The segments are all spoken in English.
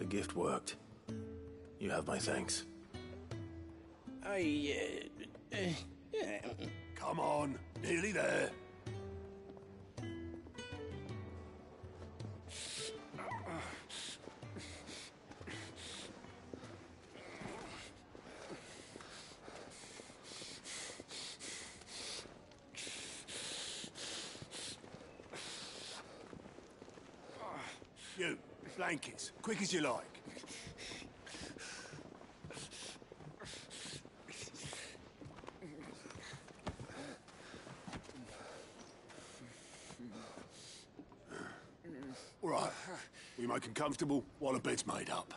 gift worked. You have my thanks. Come on, nearly there. You, blankets, quick as you like. All right, we make them comfortable while the bed's made up.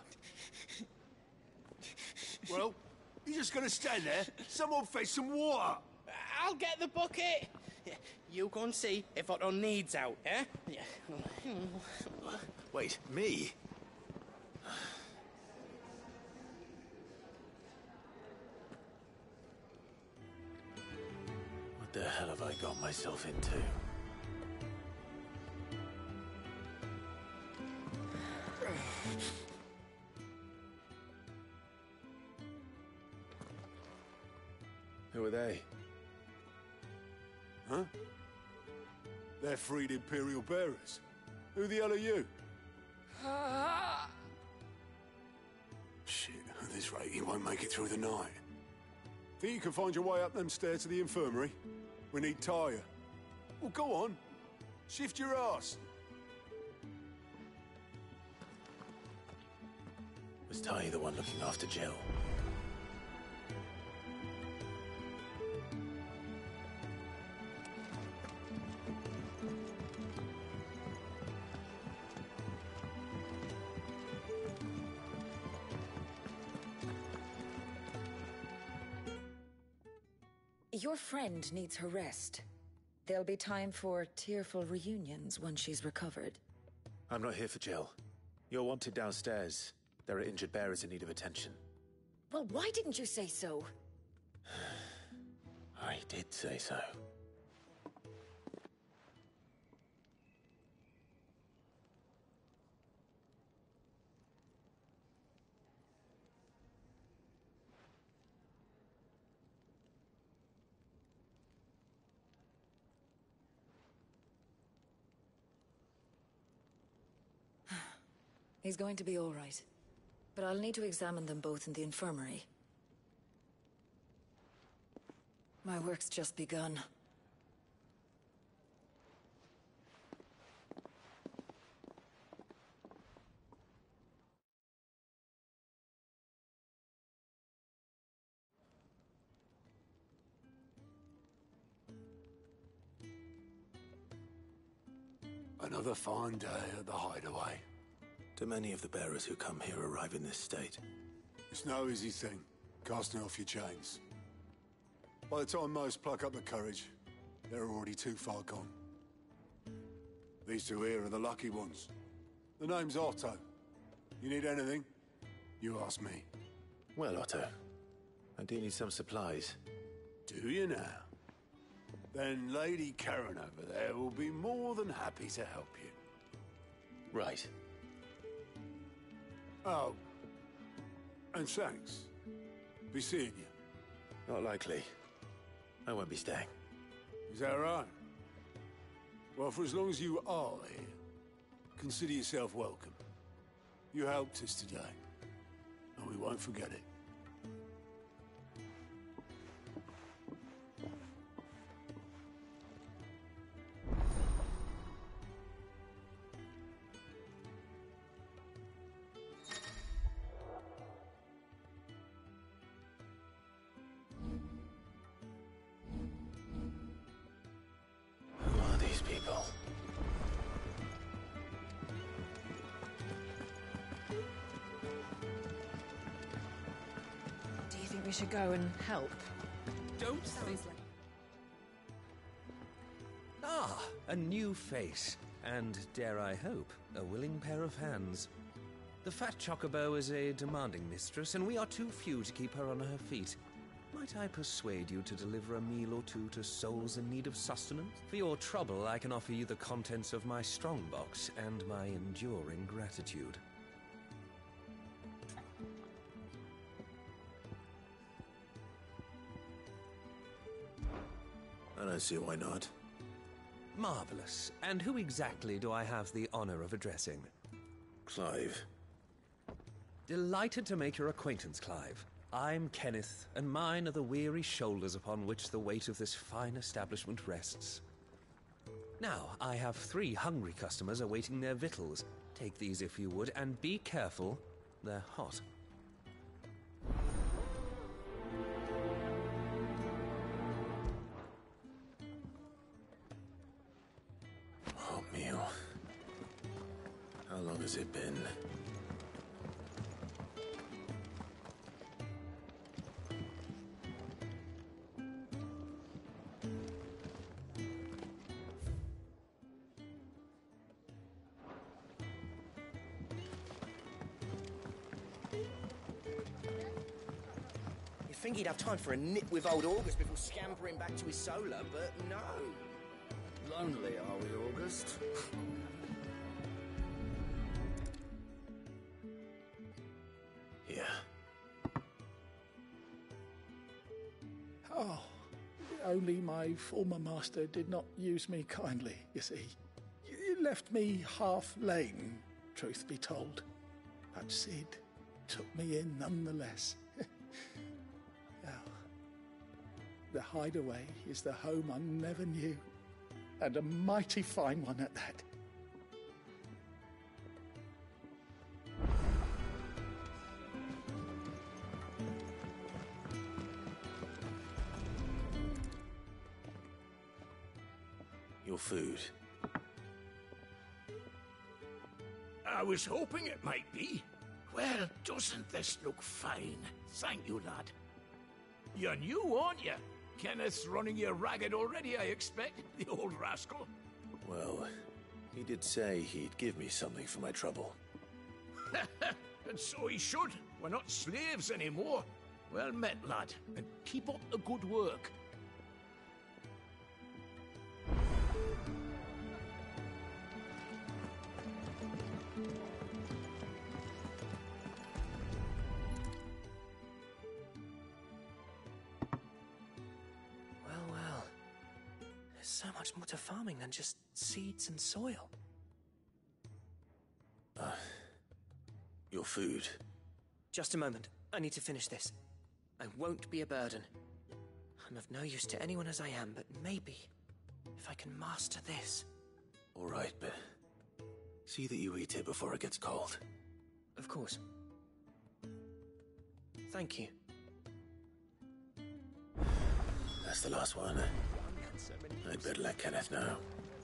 Well, you're just gonna stand there? Someone fetch some water! I'll get the bucket! You go and see if Otto needs out, eh? Wait, me? What the hell have I got myself into? Who are they? Huh? They're freed Imperial bearers. Who the hell are you? Shit, at this rate you won't make it through the night. Think you can find your way up them stairs to the infirmary? We need Taya. Well, go on. Shift your ass. Was Ty the one looking after Jill? Your friend needs her rest. There'll be time for tearful reunions once she's recovered. I'm not here for Jill. You're wanted downstairs. There are injured bearers in need of attention. Well, why didn't you say so? I did say so. He's going to be all right. But I'll need to examine them both in the infirmary. My work's just begun. Another fine day at the hideaway. Do many of the bearers who come here arrive in this state? It's no easy thing, casting off your chains. By the time most pluck up the courage, they're already too far gone. These two here are the lucky ones. The name's Otto. You need anything? You ask me. Well, Otto, I do need some supplies. Do you now? Then Lady Karen over there will be more than happy to help you. Right. Oh. And thanks. Be seeing you. Not likely. I won't be staying. Is that right? Well, for as long as you are here, consider yourself welcome. You helped us today, and we won't forget it. Who are these people? Do you think we should go and help? Don't think... Ah, a new face. And, dare I hope, a willing pair of hands. The fat Chocobo is a demanding mistress, and we are too few to keep her on her feet. Might I persuade you to deliver a meal or two to souls in need of sustenance? For your trouble, I can offer you the contents of my strongbox and my enduring gratitude. I don't see why not. Marvelous. And who exactly do I have the honor of addressing? Clive. Delighted to make your acquaintance, Clive. I'm Kenneth, and mine are the weary shoulders upon which the weight of this fine establishment rests. Now, I have 3 hungry customers awaiting their victuals. Take these if you would, and be careful. They're hot. Hot meal. How long has it been? You'd think he'd have time for a nip with old August before scampering back to his solar, but no. Lonely, are we, August? Here. Oh, only my former master did not use me kindly, you see. You left me half lame, truth be told. But Sid took me in nonetheless. Well, the hideaway is the home I never knew, and a mighty fine one at that. Your food. I was hoping it might be. Well, doesn't this look fine? Thank you, lad. You're new, aren't you? Kenneth's running you ragged already, I expect, the old rascal. Well, he did say he'd give me something for my trouble. And so he should. We're not slaves anymore. Well met, lad, and keep up the good work. Well. There's so much more to farming than just seeds and soil. Your food. Just a moment. I need to finish this. I won't be a burden. I'm of no use to anyone as I am, but maybe if I can master this. All right, but see that you eat it before it gets cold. Of course. Thank you. That's the last one. I'd better let Kenneth know.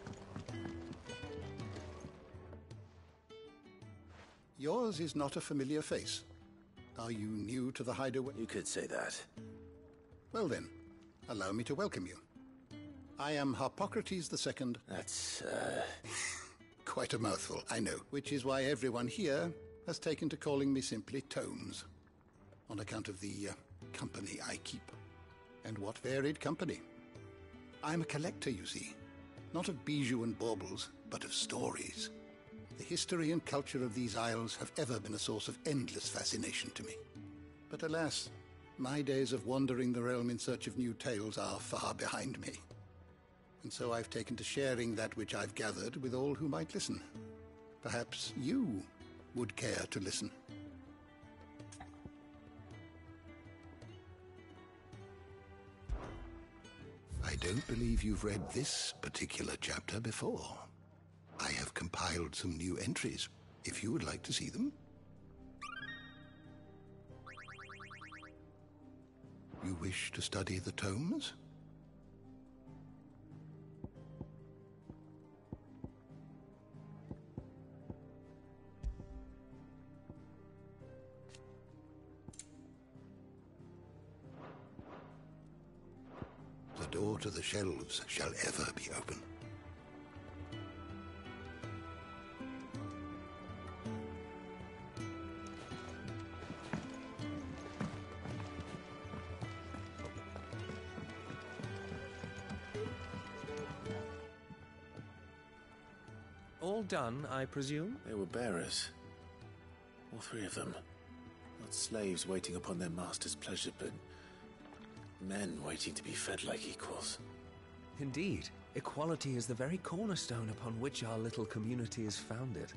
Yours is not a familiar face. Are you new to the hideaway? You could say that. Well then, allow me to welcome you. I am Harpocrates II. That's, Quite a mouthful, I know, which is why everyone here has taken to calling me simply Tomes, on account of the company I keep. And what varied company. I'm a collector, you see, not of bijou and baubles, but of stories. The history and culture of these isles have ever been a source of endless fascination to me. But alas, my days of wandering the realm in search of new tales are far behind me. And so I've taken to sharing that which I've gathered with all who might listen. Perhaps you would care to listen. I don't believe you've read this particular chapter before. I have compiled some new entries, if you would like to see them. You wish to study the tomes? The door to the shelves shall ever be open. All done, I presume? They were bearers. All 3 of them. Not slaves waiting upon their master's pleasure, but men waiting to be fed like equals. Indeed, equality is the very cornerstone upon which our little community is founded.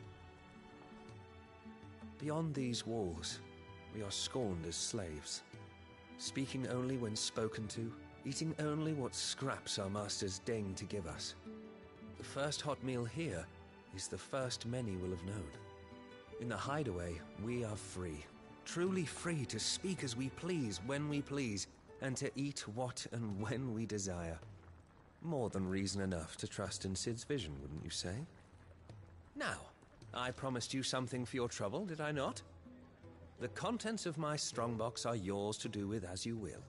Beyond these walls, we are scorned as slaves, speaking only when spoken to, eating only what scraps our masters deign to give us. The first hot meal here is the first many will have known. In the hideaway, we are free, truly free to speak as we please, when we please, and to eat what and when we desire. More than reason enough to trust in Cid's vision, wouldn't you say? Now, I promised you something for your trouble, did I not? The contents of my strongbox are yours to do with as you will.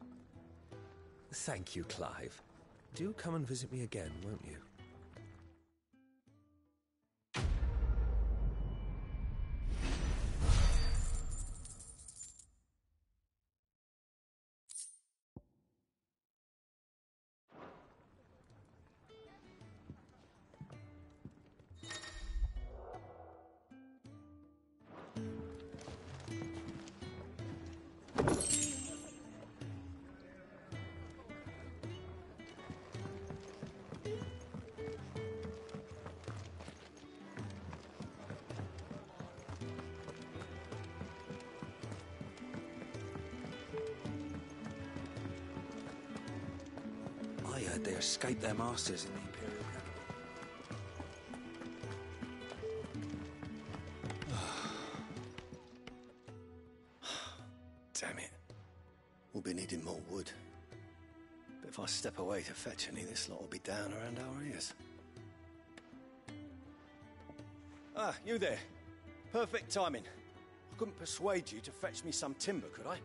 Thank you, Clive. Do come and visit me again, won't you? They escaped their masters in the Imperial capital. Damn it. We'll be needing more wood. But if I step away to fetch any, this lot will be down around our ears. Ah, you there. Perfect timing. I couldn't persuade you to fetch me some timber, could I?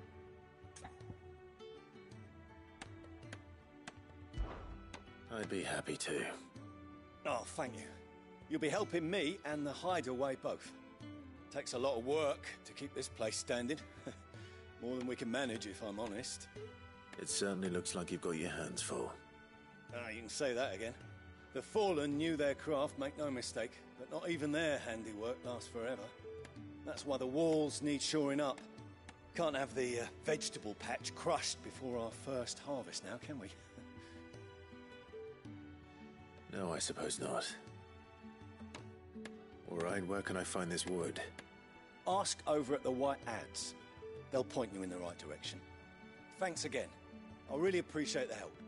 I'd be happy to. Oh, thank you. You'll be helping me and the hideaway both. Takes a lot of work to keep this place standing. More than we can manage, if I'm honest. It certainly looks like you've got your hands full. Ah, you can say that again. The Fallen knew their craft, make no mistake, but not even their handiwork lasts forever. That's why the walls need shoring up. Can't have the vegetable patch crushed before our first harvest now, can we? No, I suppose not. All right, where can I find this wood? Ask over at the White Adze. They'll point you in the right direction. Thanks again. I really appreciate the help.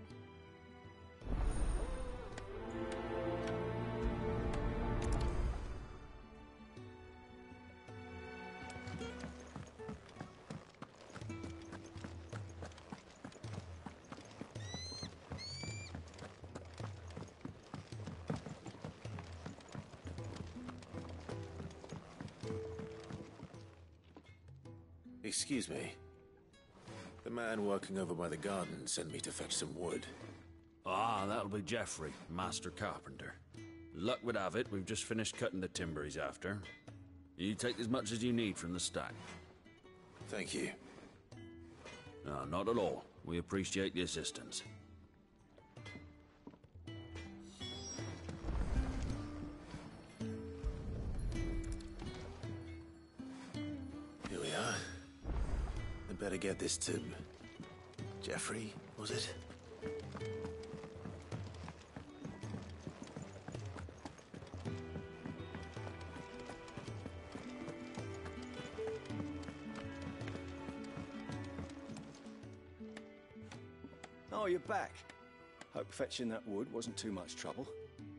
Excuse me. The man working over by the garden sent me to fetch some wood. Ah, that'll be Geoffrey, Master Carpenter. Luck would have it, we've just finished cutting the timber he's after. You take as much as you need from the stack. Thank you. No, not at all. We appreciate the assistance. Here we are. I'd better get this to... Geoffrey, was it? Oh, you're back. Hope fetching that wood wasn't too much trouble.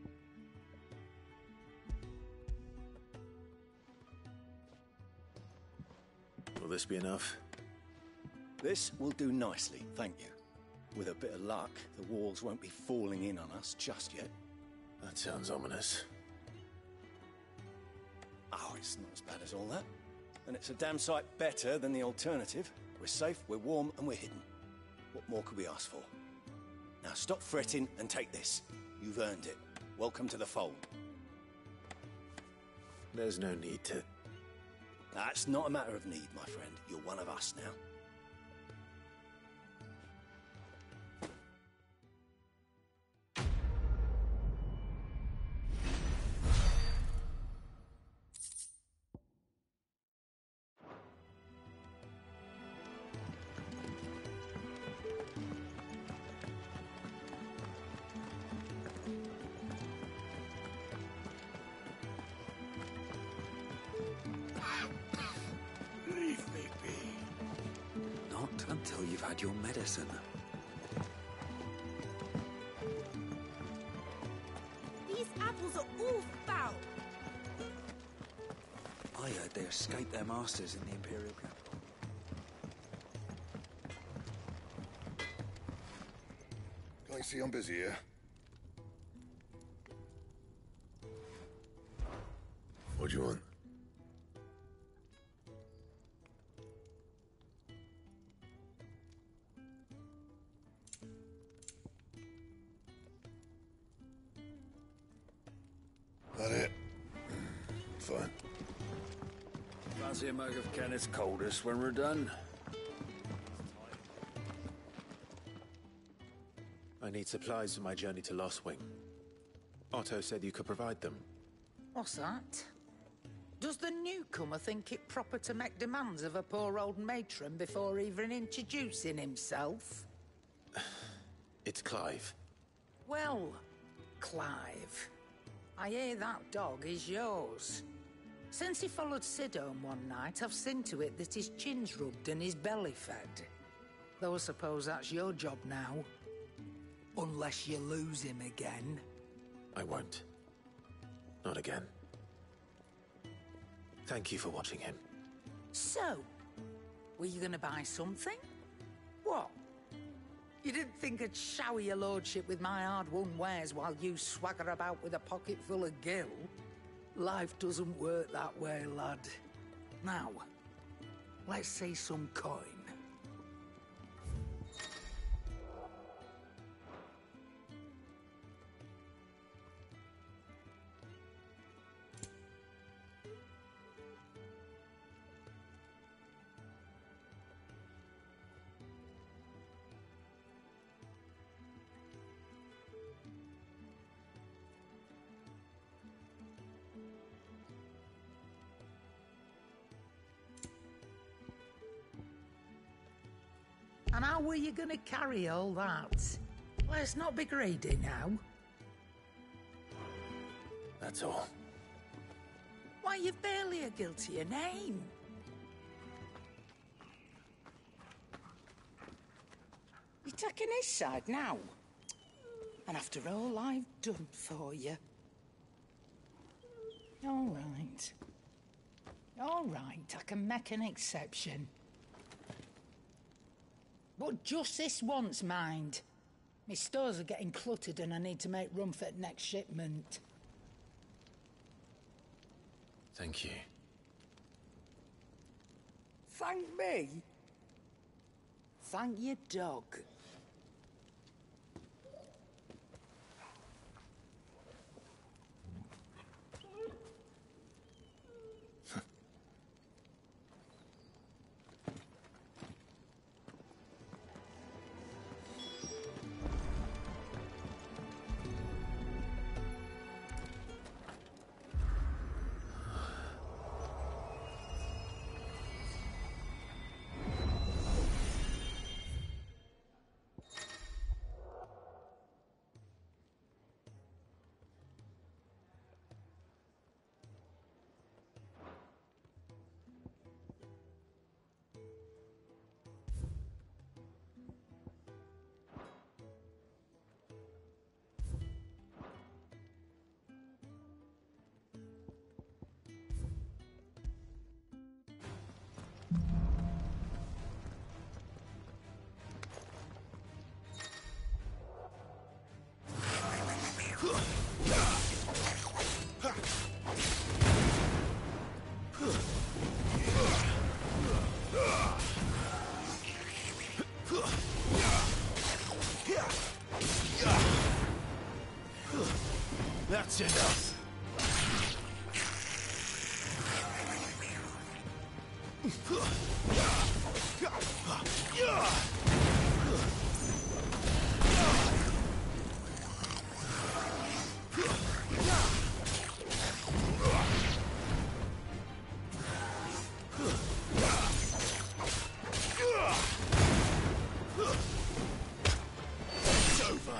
Will this be enough? This will do nicely, thank you. With a bit of luck, the walls won't be falling in on us just yet. That sounds ominous. Oh, it's not as bad as all that. And it's a damn sight better than the alternative. We're safe, we're warm, and we're hidden. What more could we ask for? Now stop fretting and take this. You've earned it. Welcome to the fold. There's no need to... That's not a matter of need, my friend. You're one of us now. until you've had your medicine. These apples are all foul. I heard they escaped their masters in the Imperial capital. I see I'm busy here. What do you want? That it? Fine. Fancy a mug of Kenneth's coldest when we're done? I need supplies for my journey to Lost Wing. Otto said you could provide them. What's that? Does the newcomer think it proper to make demands of a poor old matron before even introducing himself? It's Clive. Well, Clive, I hear that dog is yours. Since he followed Sid home one night, I've seen to it that his chin's rubbed and his belly fed. Though I suppose that's your job now. Unless you lose him again. I won't. Not again. Thank you for watching him. So, were you gonna buy something? What? You didn't think I'd shower your lordship with my hard-won wares while you swagger about with a pocket full of gil? Life doesn't work that way, lad. Now, let's see some coin. And how were you gonna carry all that? Let's not be greedy now. That's all. Why, you've barely a guiltier name. You're taking his side now? And after all I've done for you? All right. All right, I can make an exception. But just this once, mind. My stores are getting cluttered and I need to make room for the next shipment. Thank you. Thank me? Thank your dog. That's enough. It's over.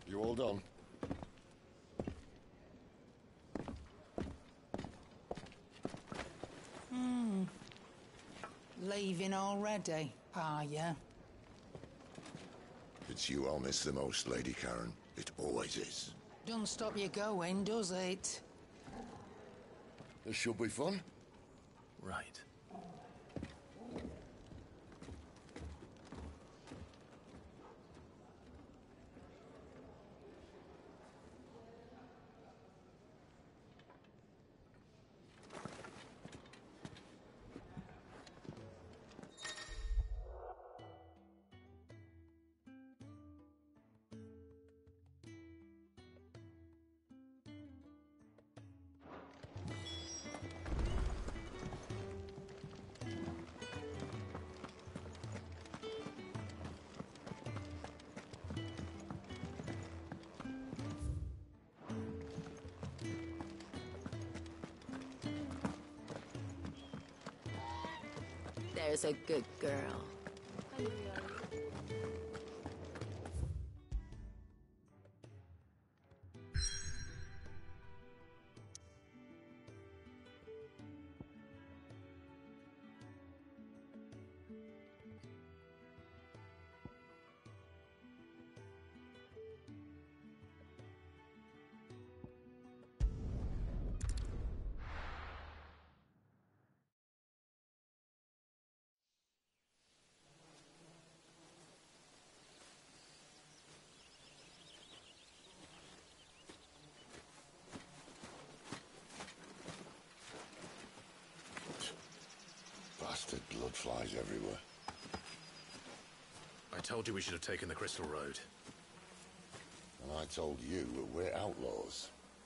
You all done? Leaving already, are ya? It's you I'll miss the most, Lady Karen. It always is. Don't stop you going, does it? This should be fun. Right. There's a good girl. Bastard blood flies everywhere. I told you we should have taken the Crystal Road. And I told you that we're outlaws.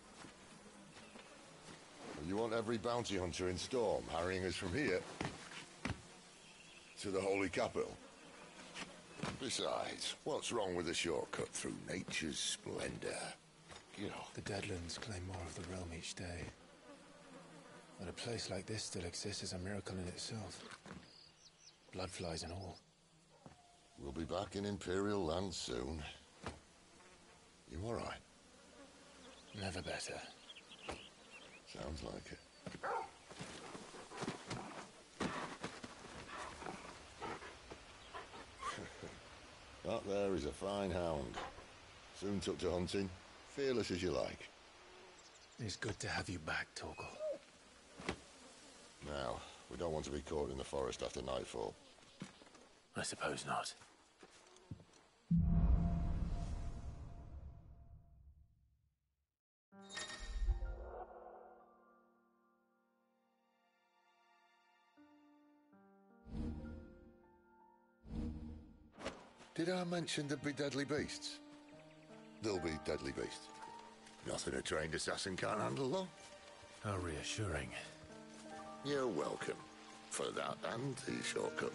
You want every bounty hunter in Storm harrying us from here to the Holy Capital? Besides, what's wrong with a shortcut through nature's splendor? You know. The Deadlands claim more of the realm each day. That a place like this still exists is a miracle in itself. Bloodflies and all. We'll be back in Imperial land soon. You all right? Never better. Sounds like it. That there is a fine hound. Soon took to hunting. Fearless as you like. It's good to have you back, Torgal. Now, we don't want to be caught in the forest after nightfall. I suppose not. Did I mention there'd be deadly beasts? There'll be deadly beasts. Nothing a trained assassin can't handle, though. How reassuring. You're welcome. For that and the shortcut.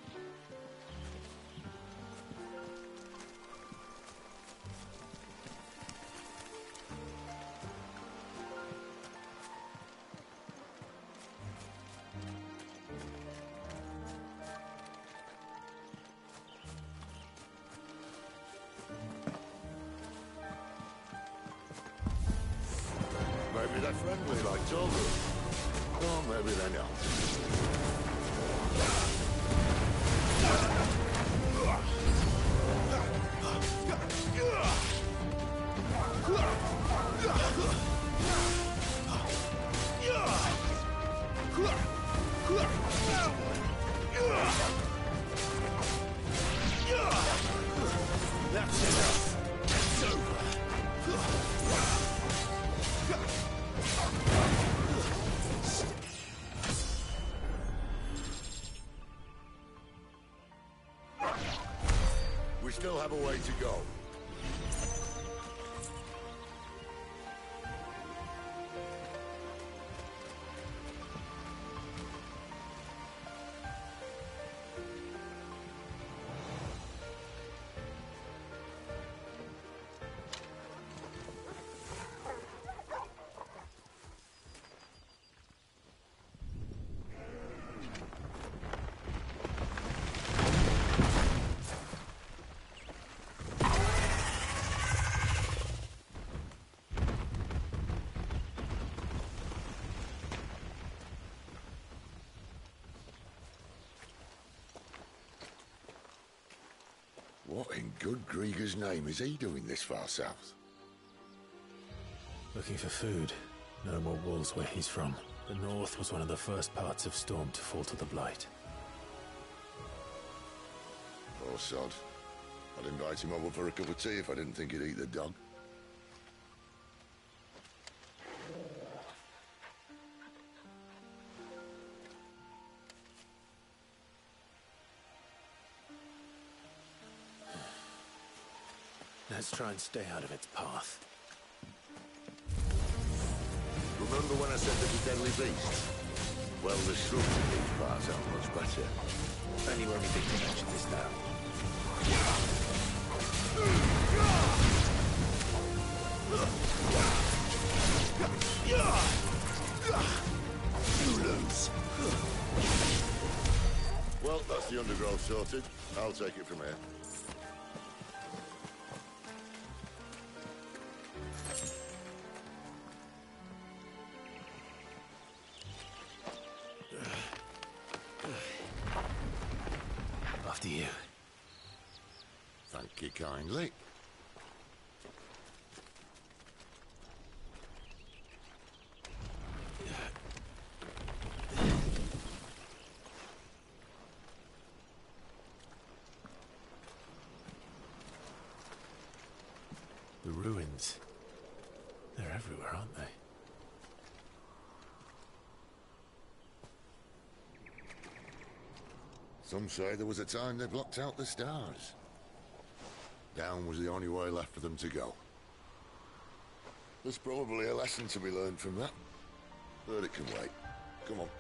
Maybe they're friendly like Torgal. Or maybe they're not. That's enough. It's over. We still have a way to go. What in good Grieger's name is he doing this far south? Looking for food. No more wolves where he's from. The north was one of the first parts of Storm to fall to the Blight. Poor sod. I'd invite him over for a cup of tea if I didn't think he'd eat the dog. Let's try and stay out of its path. Remember when I said there were deadly beasts? Well, the shrubs in these parts aren't much better. Only where we think to mention this now. You lose. Well, that's the undergrowth sorted. I'll take it from here. After you. Thank you kindly. The ruins. They're everywhere, aren't they? Some say there was a time they blocked out the stars. Down was the only way left for them to go. There's probably a lesson to be learned from that. But it can wait. Come on.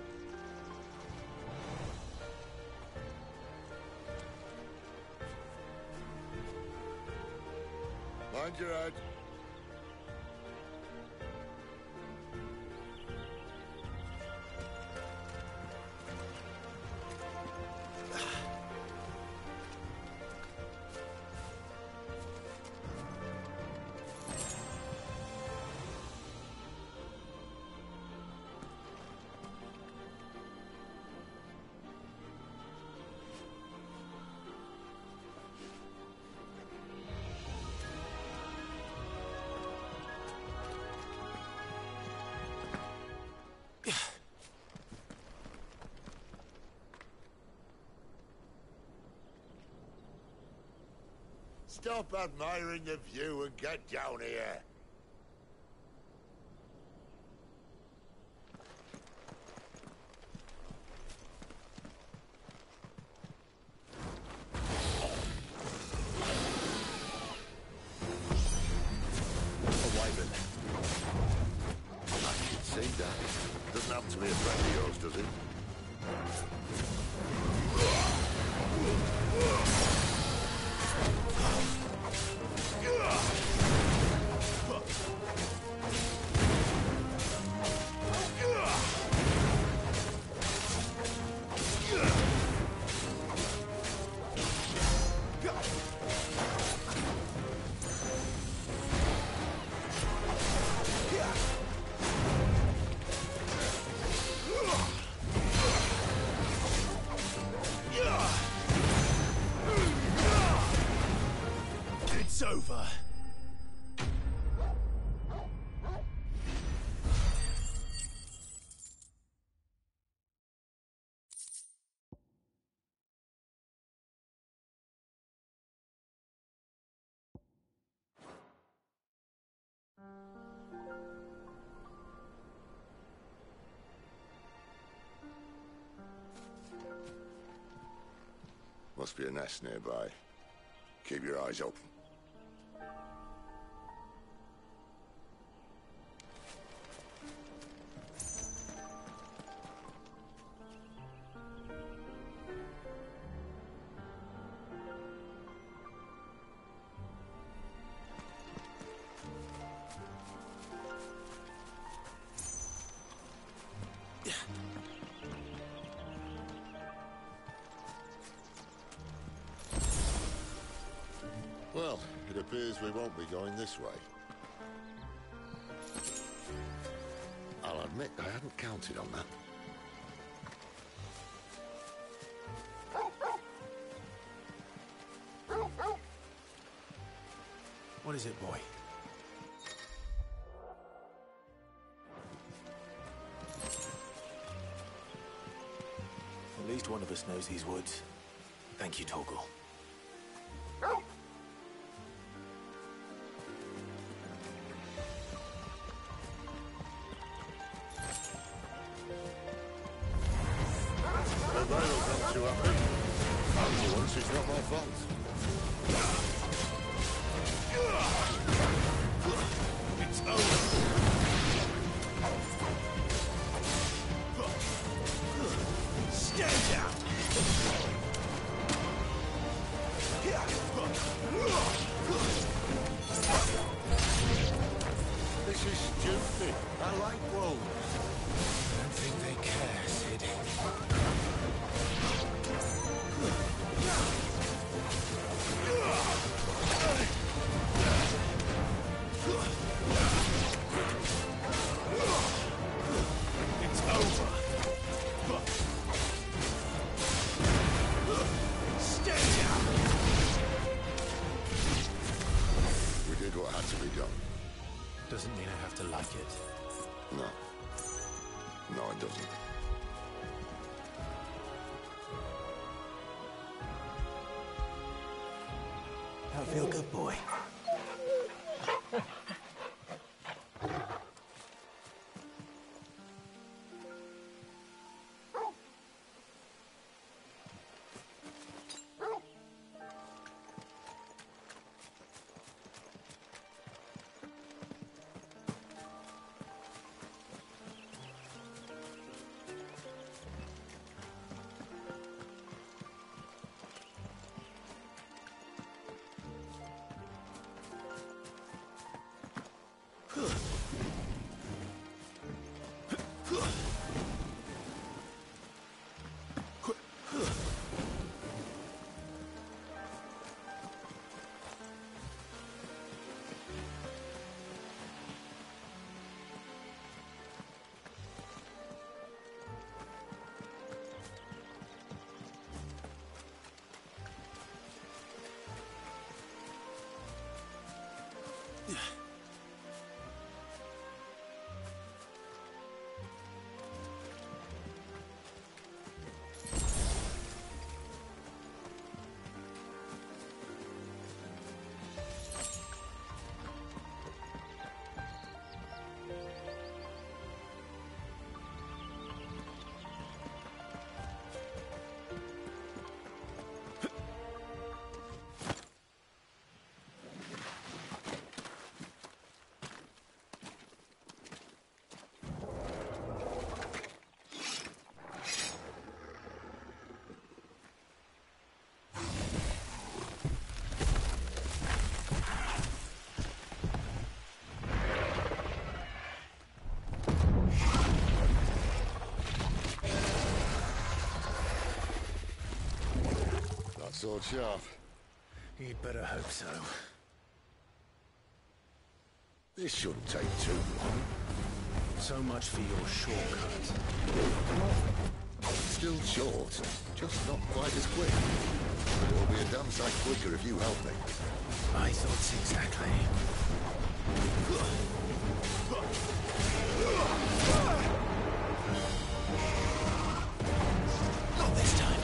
Mind your head. Stop admiring the view and get down here. A wyvern. I can see that. Doesn't happen to be a friend of yours, does it? It's over. Must be a nest nearby. Keep your eyes open. Well, it appears we won't be going this way. I'll admit I hadn't counted on that. What is it, boy? At least one of us knows these woods. Thank you, Torgal. The rail's not too happy. For once, it's not my fault. It's over. Stand down. This is stupid. I like wolves. I don't think they care, Sid. It's over. Stand down. We did what had to be done. Doesn't mean I have to like it. No. No, it doesn't. I feel good, boy. Sword sharp. You'd better hope so. This shouldn't take too long. So much for your shortcut. Still short, just not quite as quick. But it'll be a damn sight quicker if you help me. My thoughts exactly. Not this time.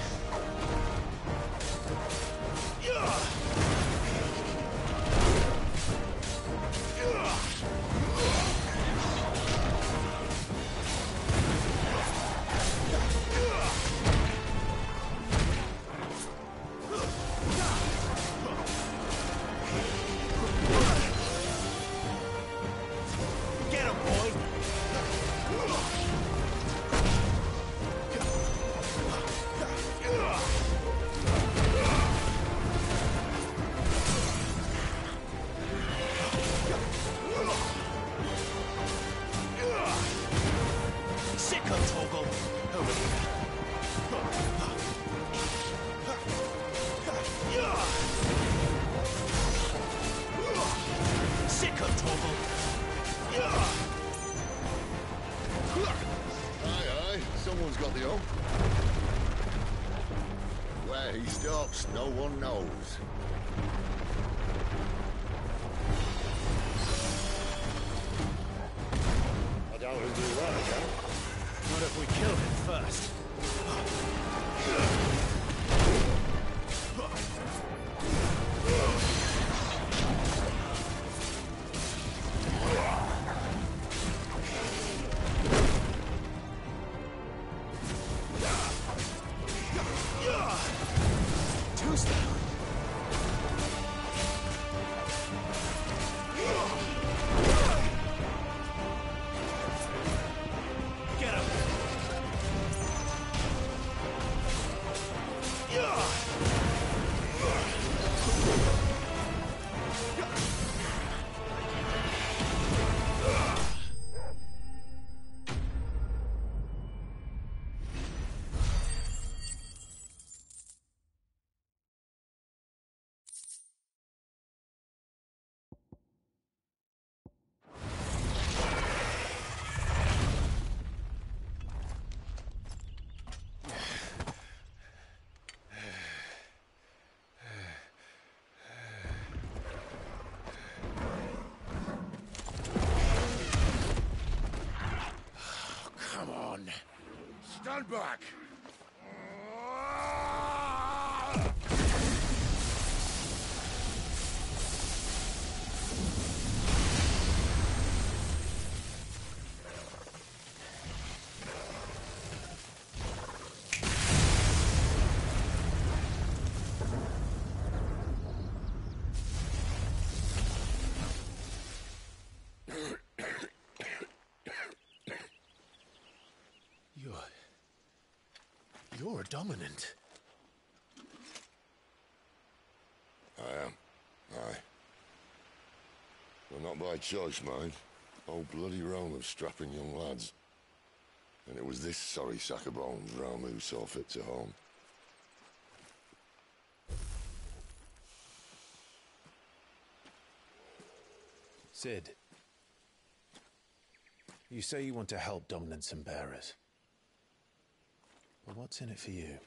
Where he stops, no one knows. doubt he'll do that again. What if we kill him first? Stand back! You're a dominant. I am. Aye. Well, not by choice, mind. Whole bloody realm of strapping young lads. And it was this sorry sack of bones Ramu saw fit to home. Cid, you say you want to help dominants and bearers. But what's in it for you?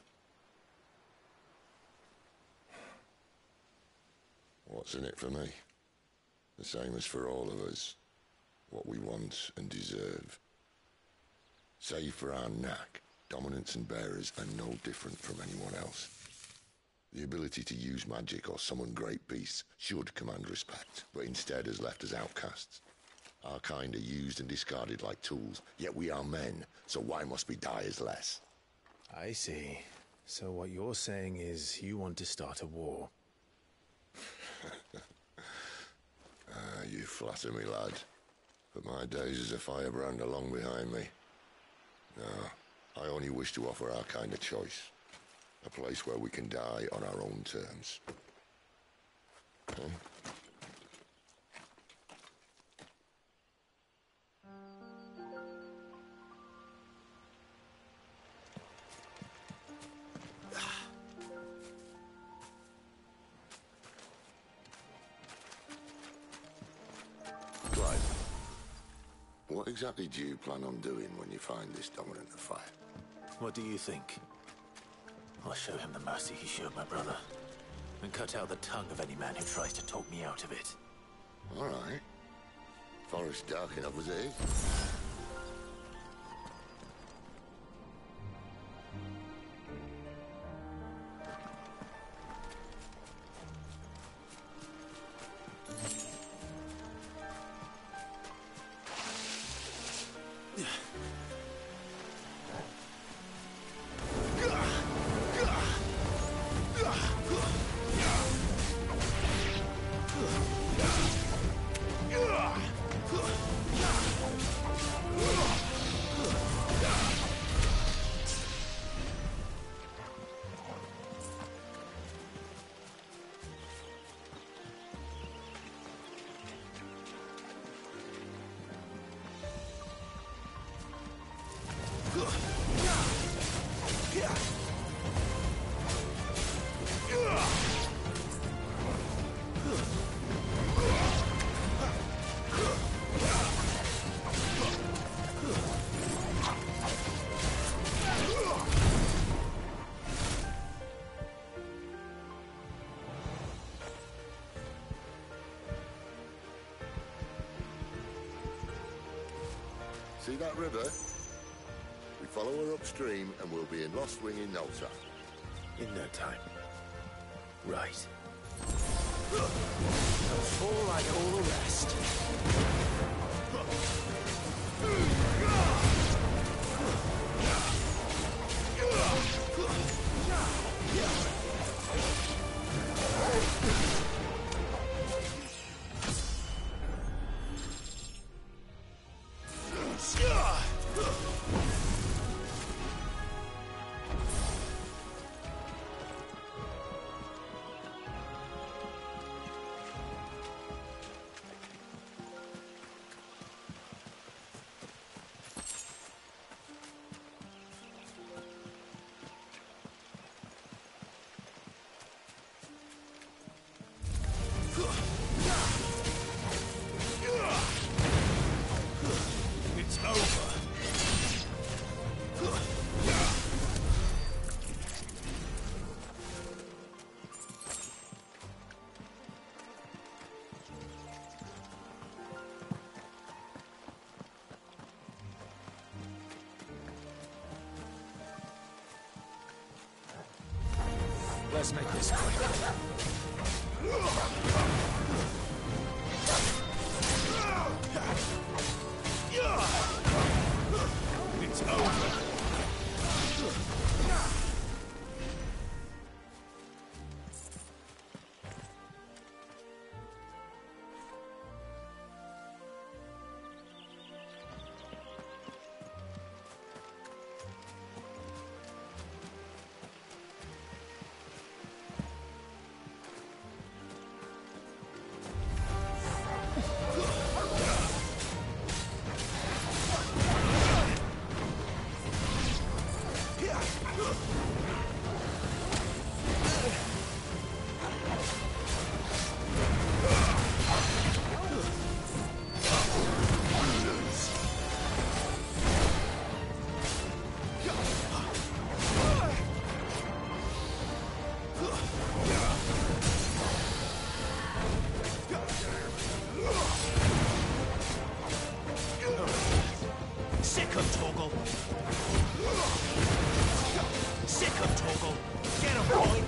What's in it for me? The same as for all of us. What we want and deserve. Save for our knack, dominants and bearers are no different from anyone else. The ability to use magic or summon great beasts should command respect, but instead has left us outcasts. Our kind are used and discarded like tools, yet we are men, so why must we die as less? I see. So what you're saying is you want to start a war. You flatter me, lad. But my days as a firebrand are long behind me. No, I only wish to offer our kind a choice. A place where we can die on our own terms. Huh? What exactly do you plan on doing when you find this dominant of fire? What do you think? I'll show him the mercy he showed my brother, and cut out the tongue of any man who tries to talk me out of it. All right. Forest dark enough as it is. See that river? We follow her upstream and we'll be in Lost Wing in no time. In no time. Right. They'll fall like all the rest. It's over. Let's make this quick. It's over. Sick of Torgal! Sick of Torgal! Get him, boy!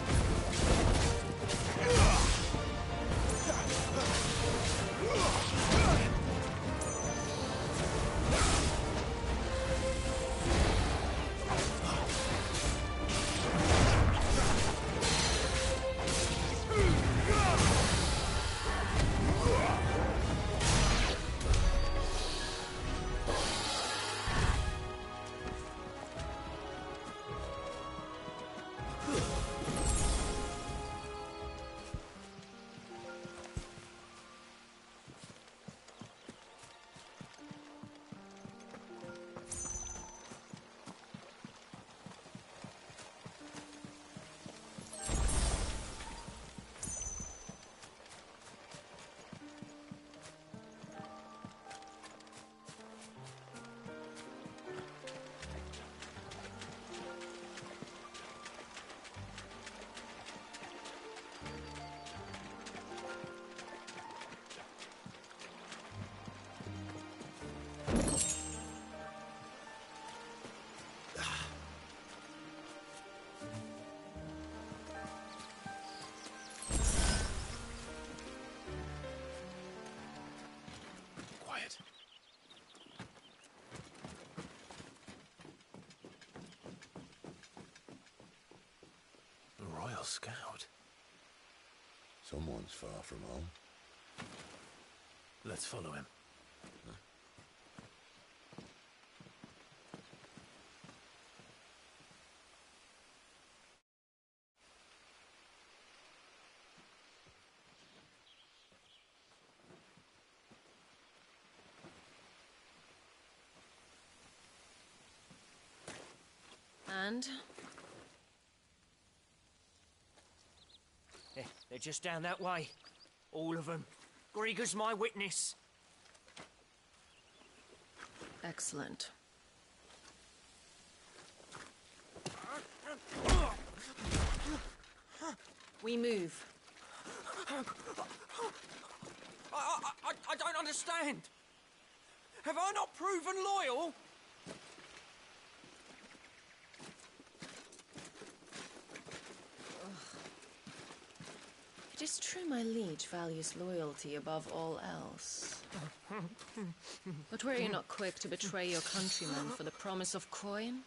Quiet. A Royal Scout. Someone's far from home. Let's follow him. And? They're just down that way. All of them. Grieger's my witness. Excellent. We move. I don't understand. Have I not proven loyal? It is true my liege values loyalty above all else. But were you not quick to betray your countrymen for the promise of coin?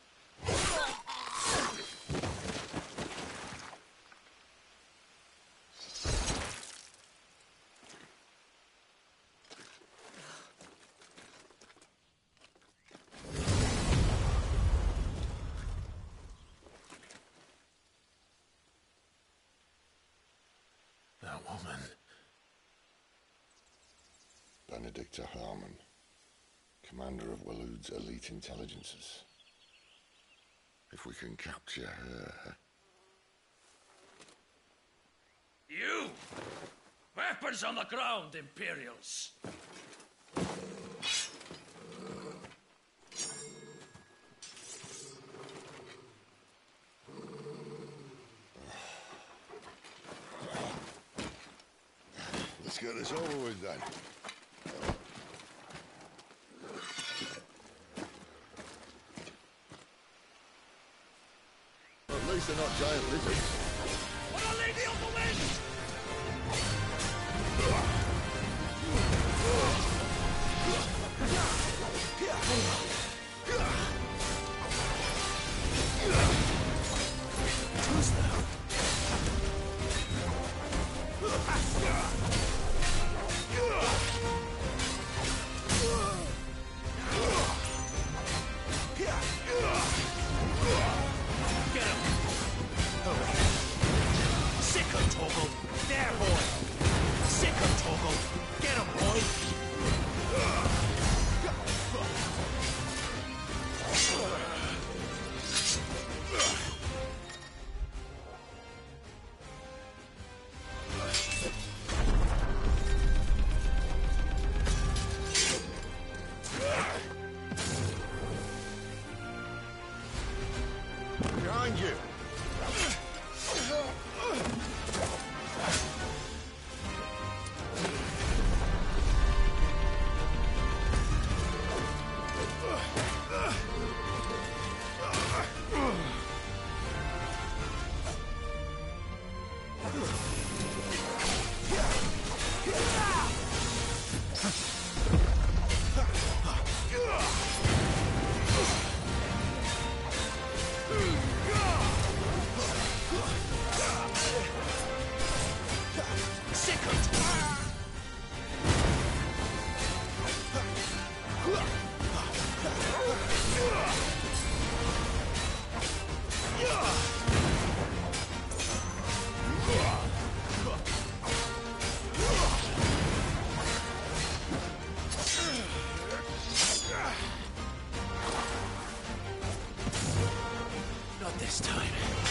That woman. Benedicta Harmon, commander of Waloed's elite intelligences. If we can capture her... You! Weapons on the ground, Imperials! Let's get this over with then. At least they're not giant lizards. What a lady on the wind! Who's that? Get him! Sick of Torgal! There, boy! Sick of Torgal! Get him, boy! Behind you! Not this time.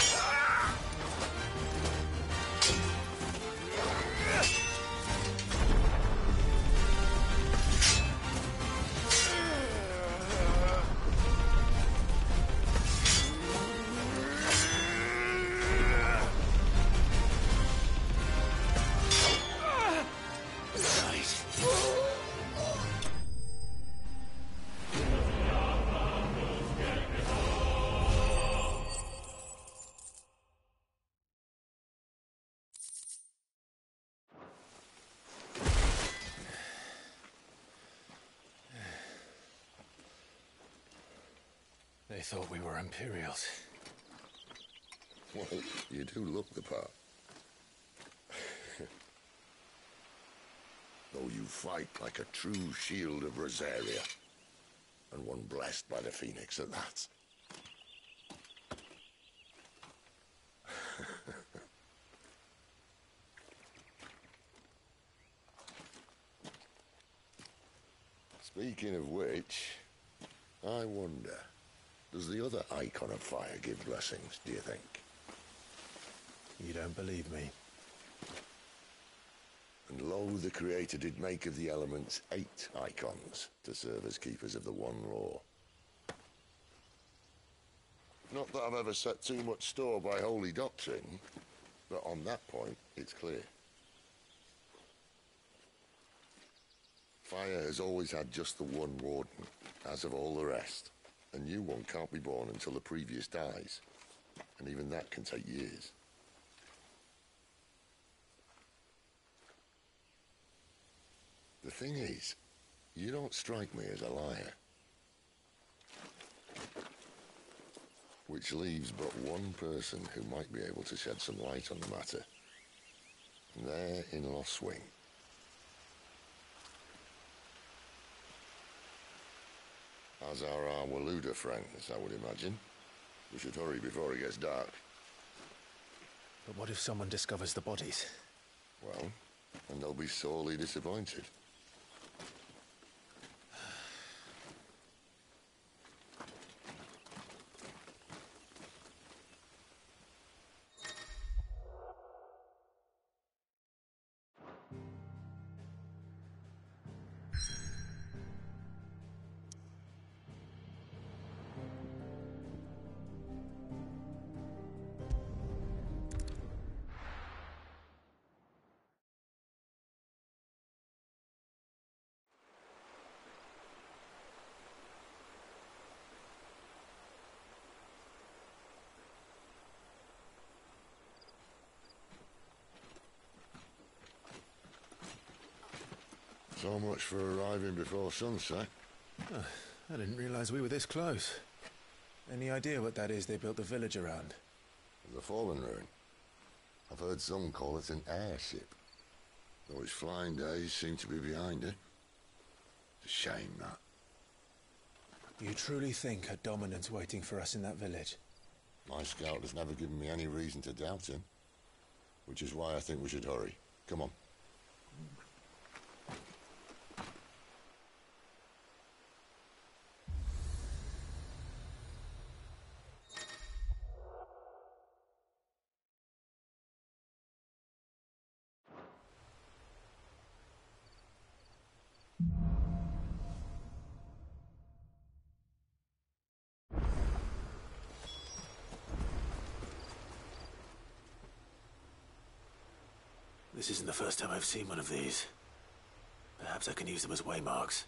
They thought we were Imperials. Well, you do look the part. Though you fight like a true shield of Rosaria. And one blessed by the Phoenix at that. Speaking of which, I wonder, does the other Icon of Fire give blessings, do you think? You don't believe me? And lo, the Creator did make of the elements 8 Icons to serve as keepers of the one law. Not that I've ever set too much store by holy doctrine, but on that point, it's clear. Fire has always had just the one warden, as of all the rest. A new one can't be born until the previous dies. And even that can take years. The thing is, you don't strike me as a liar. Which leaves but one person who might be able to shed some light on the matter. There in Lostwing. As are our Waluda friends, I would imagine. We should hurry before it gets dark. But what if someone discovers the bodies? Well, and they'll be sorely disappointed. So much for arriving before sunset. Oh, I didn't realize we were this close. Any idea what that is they built the village around? The Fallen Ruin. I've heard some call it an airship. Though its flying days seem to be behind it. It's a shame, that. You truly think a Dominant's waiting for us in that village? My scout has never given me any reason to doubt him. Which is why I think we should hurry. Come on. This isn't the first time I've seen one of these. Perhaps I can use them as waymarks.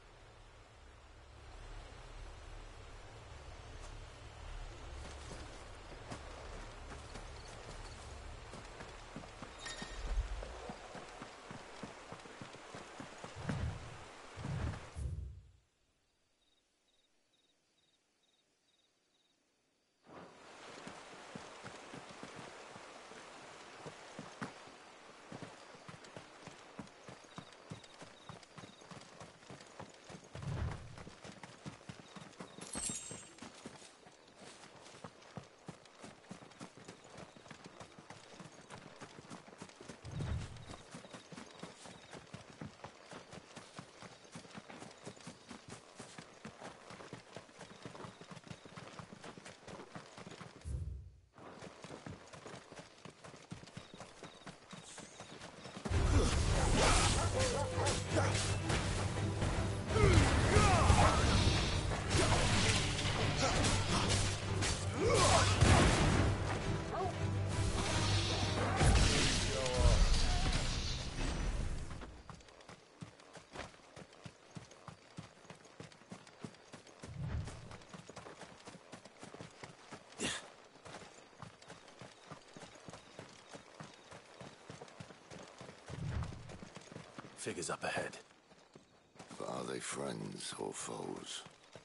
Figures up ahead. But are they friends or foes?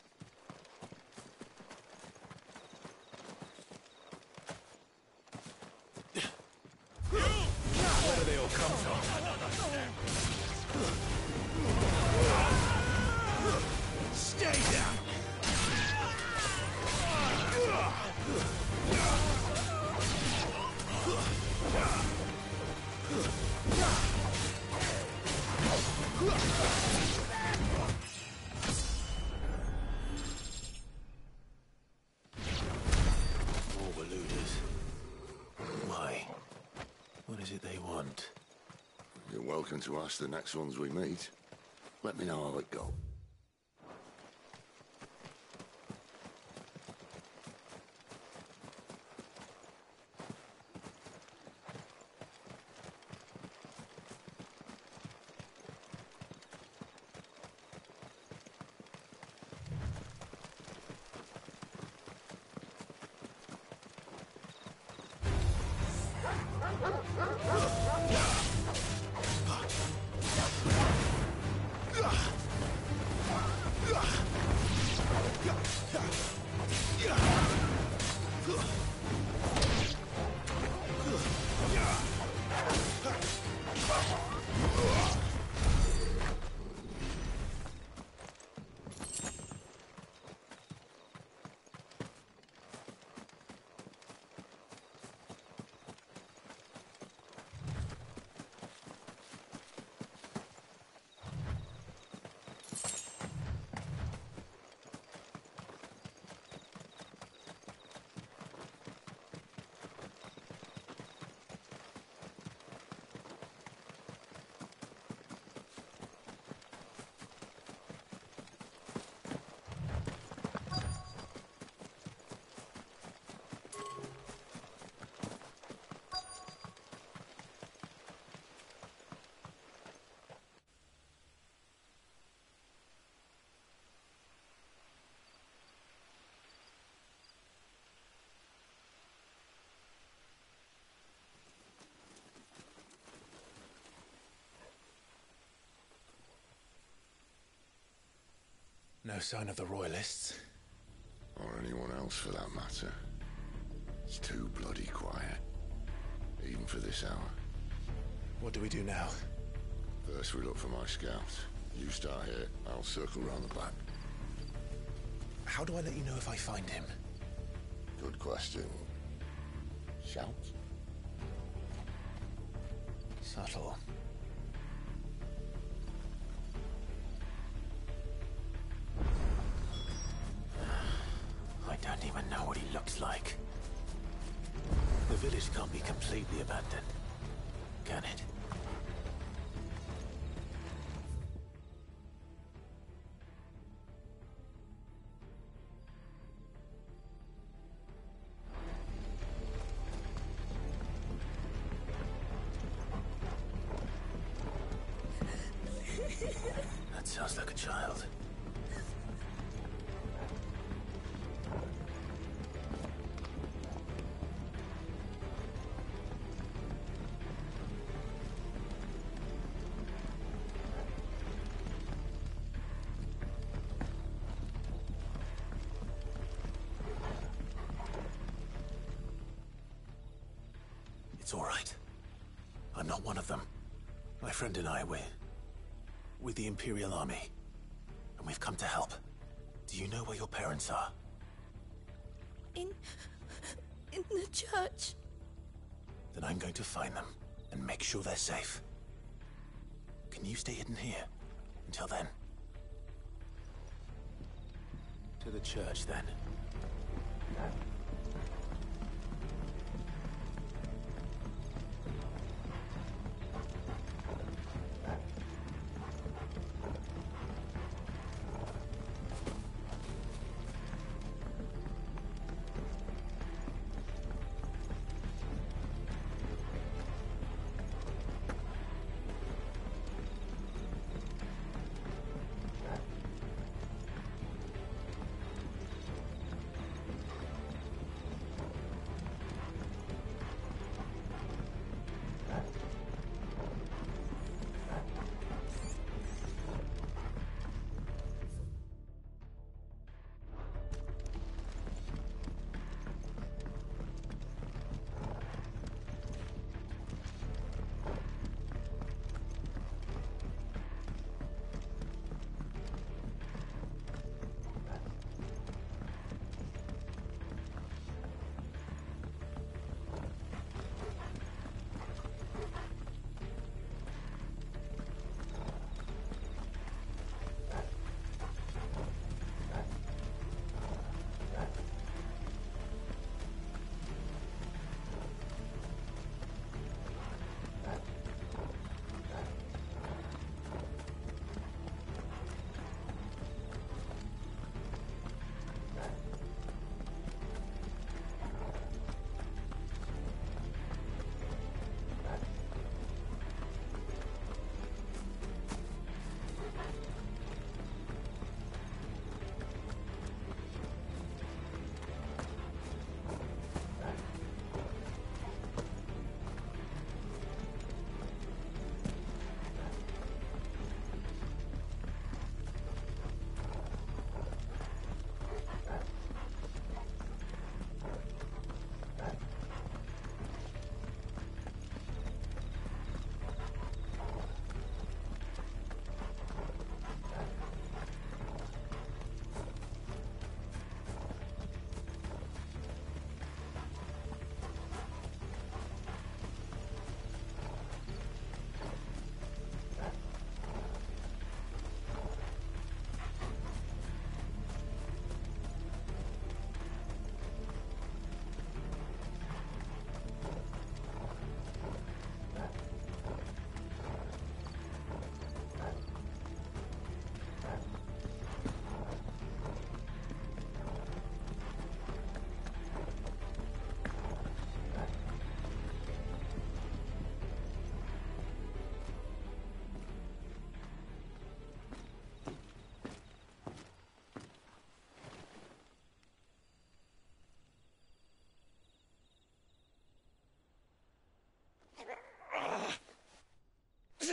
Where do they all come from? Stay down! More Waludas. Why? What is it they want? You're welcome to ask the next ones we meet. Let me know how it goes. No sign of the Royalists. Or anyone else for that matter. It's too bloody quiet. Even for this hour. What do we do now? First we look for my scout. You start here, I'll circle round the back. How do I let you know if I find him? Good question. Shout? Subtle. I don't even know what he looks like. The village can't be completely abandoned, can it? That sounds like a child. It's all right. I'm not one of them. My friend and I, we're with the Imperial Army. And we've come to help. Do you know where your parents are? In the church. Then I'm going to find them and make sure they're safe. Can you stay hidden here until then? To the church, then.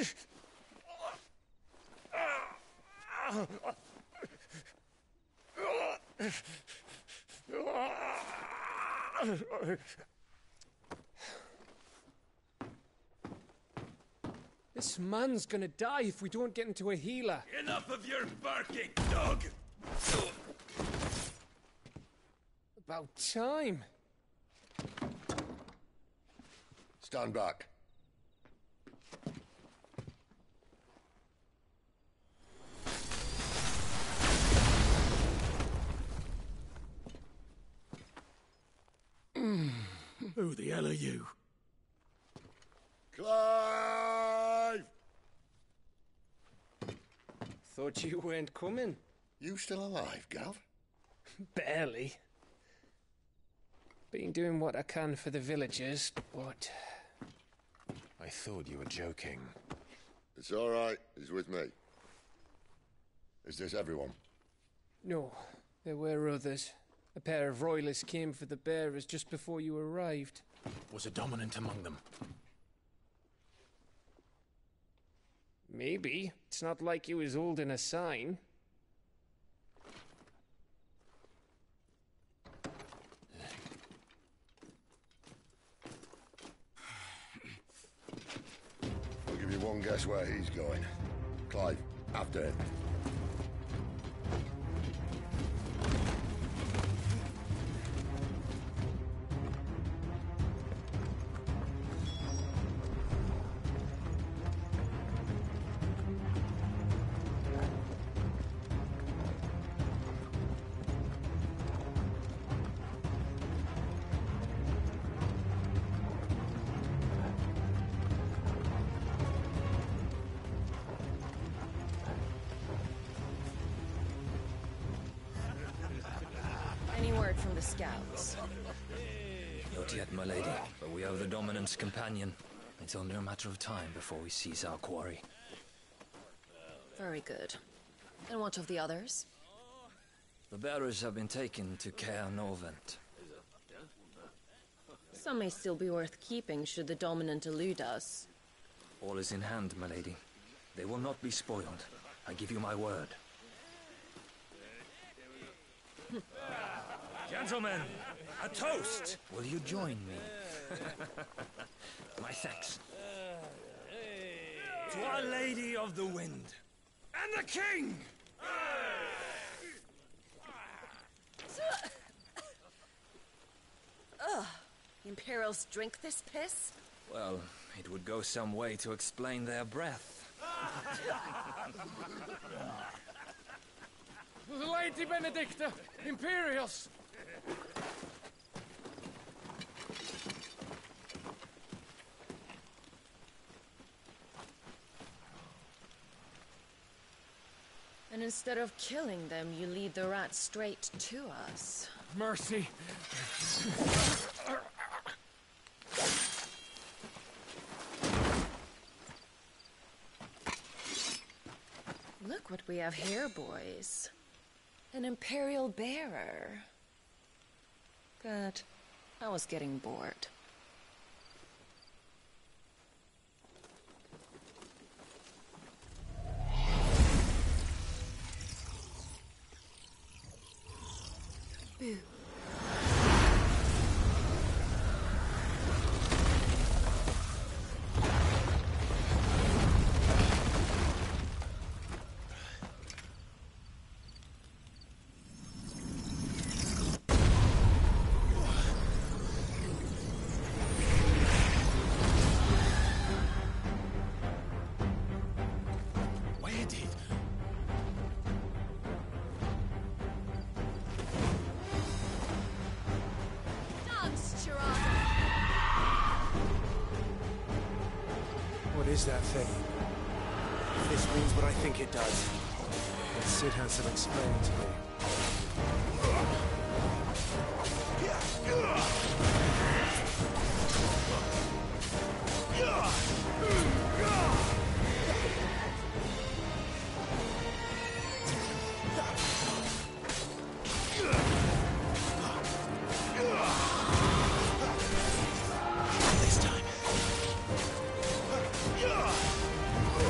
This man's gonna die if we don't get into a healer. Enough of your barking, dog! About time. Stand back. Who the hell are you? Clive! Thought you weren't coming. You still alive, Gav? Barely. Been doing what I can for the villagers, but... I thought you were joking. It's all right. He's with me. Is this everyone? No, there were others. A pair of royalists came for the bearers just before you arrived. Was a dominant among them? Maybe. It's not like he was holding a sign. I'll give you one guess where he's going. Clive, after him. Any word from the scouts? Not yet, my lady, but we have the Dominant's companion. It's only a matter of time before we seize our quarry. Very good. And what of the others? The bearers have been taken to Caer Novent. Some may still be worth keeping should the Dominant elude us. All is in hand, my lady. They will not be spoiled. I give you my word. Gentlemen, a toast! Will you join me? My thanks. To Our Lady of the Wind and the King! Ugh. Imperials drink this piss? Well, it would go some way to explain their breath. Lady Benedicta! Imperials! And instead of killing them, you lead the rats straight to us. Mercy! Look what we have here, boys. An Imperial bearer. Good. I was getting bored. Boo. What is that thing? If this means what I think it does, then Sid has some explaining to do. This time.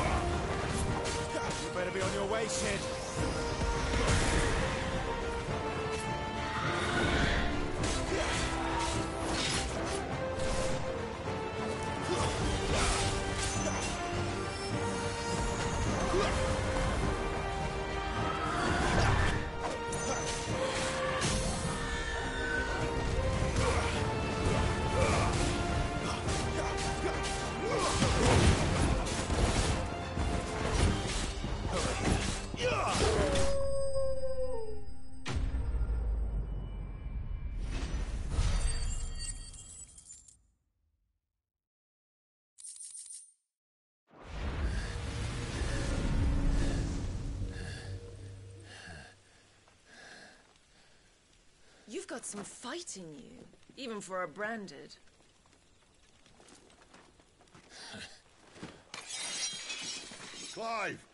way, Sid. You've got some fight in you, even for a branded. Clive!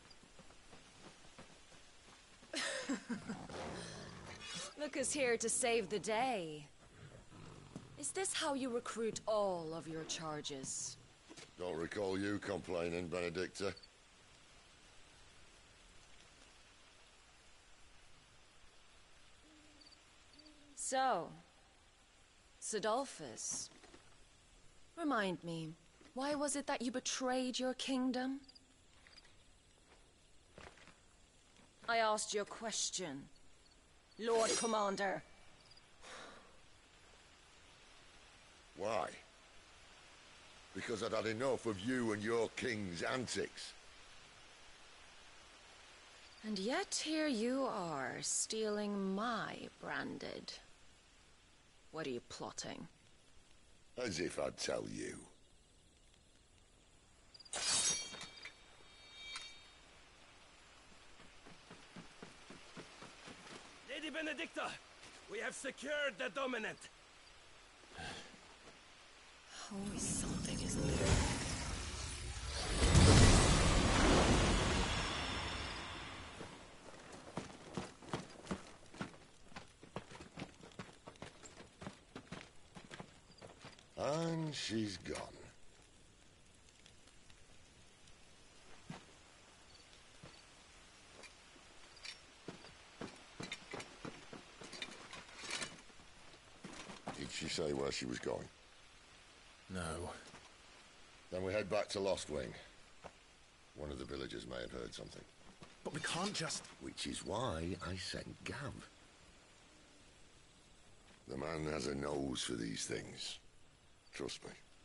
Look who's here to save the day. Is this how you recruit all of your charges? Don't recall you complaining, Benedicta. So, Sidolphus, remind me, why was it that you betrayed your kingdom? I asked you a question, Lord Commander. Why? Because I'd had enough of you and your king's antics. And yet here you are, stealing my branded. What are you plotting? As if I'd tell you. Lady Benedicta, we have secured the dominant. Always something, isn't there? And she's gone. Did she say where she was going? No. Then we head back to Lost Wing. One of the villagers may have heard something. But we can't just... Which is why I sent Gav. The man has a nose for these things. Trust me.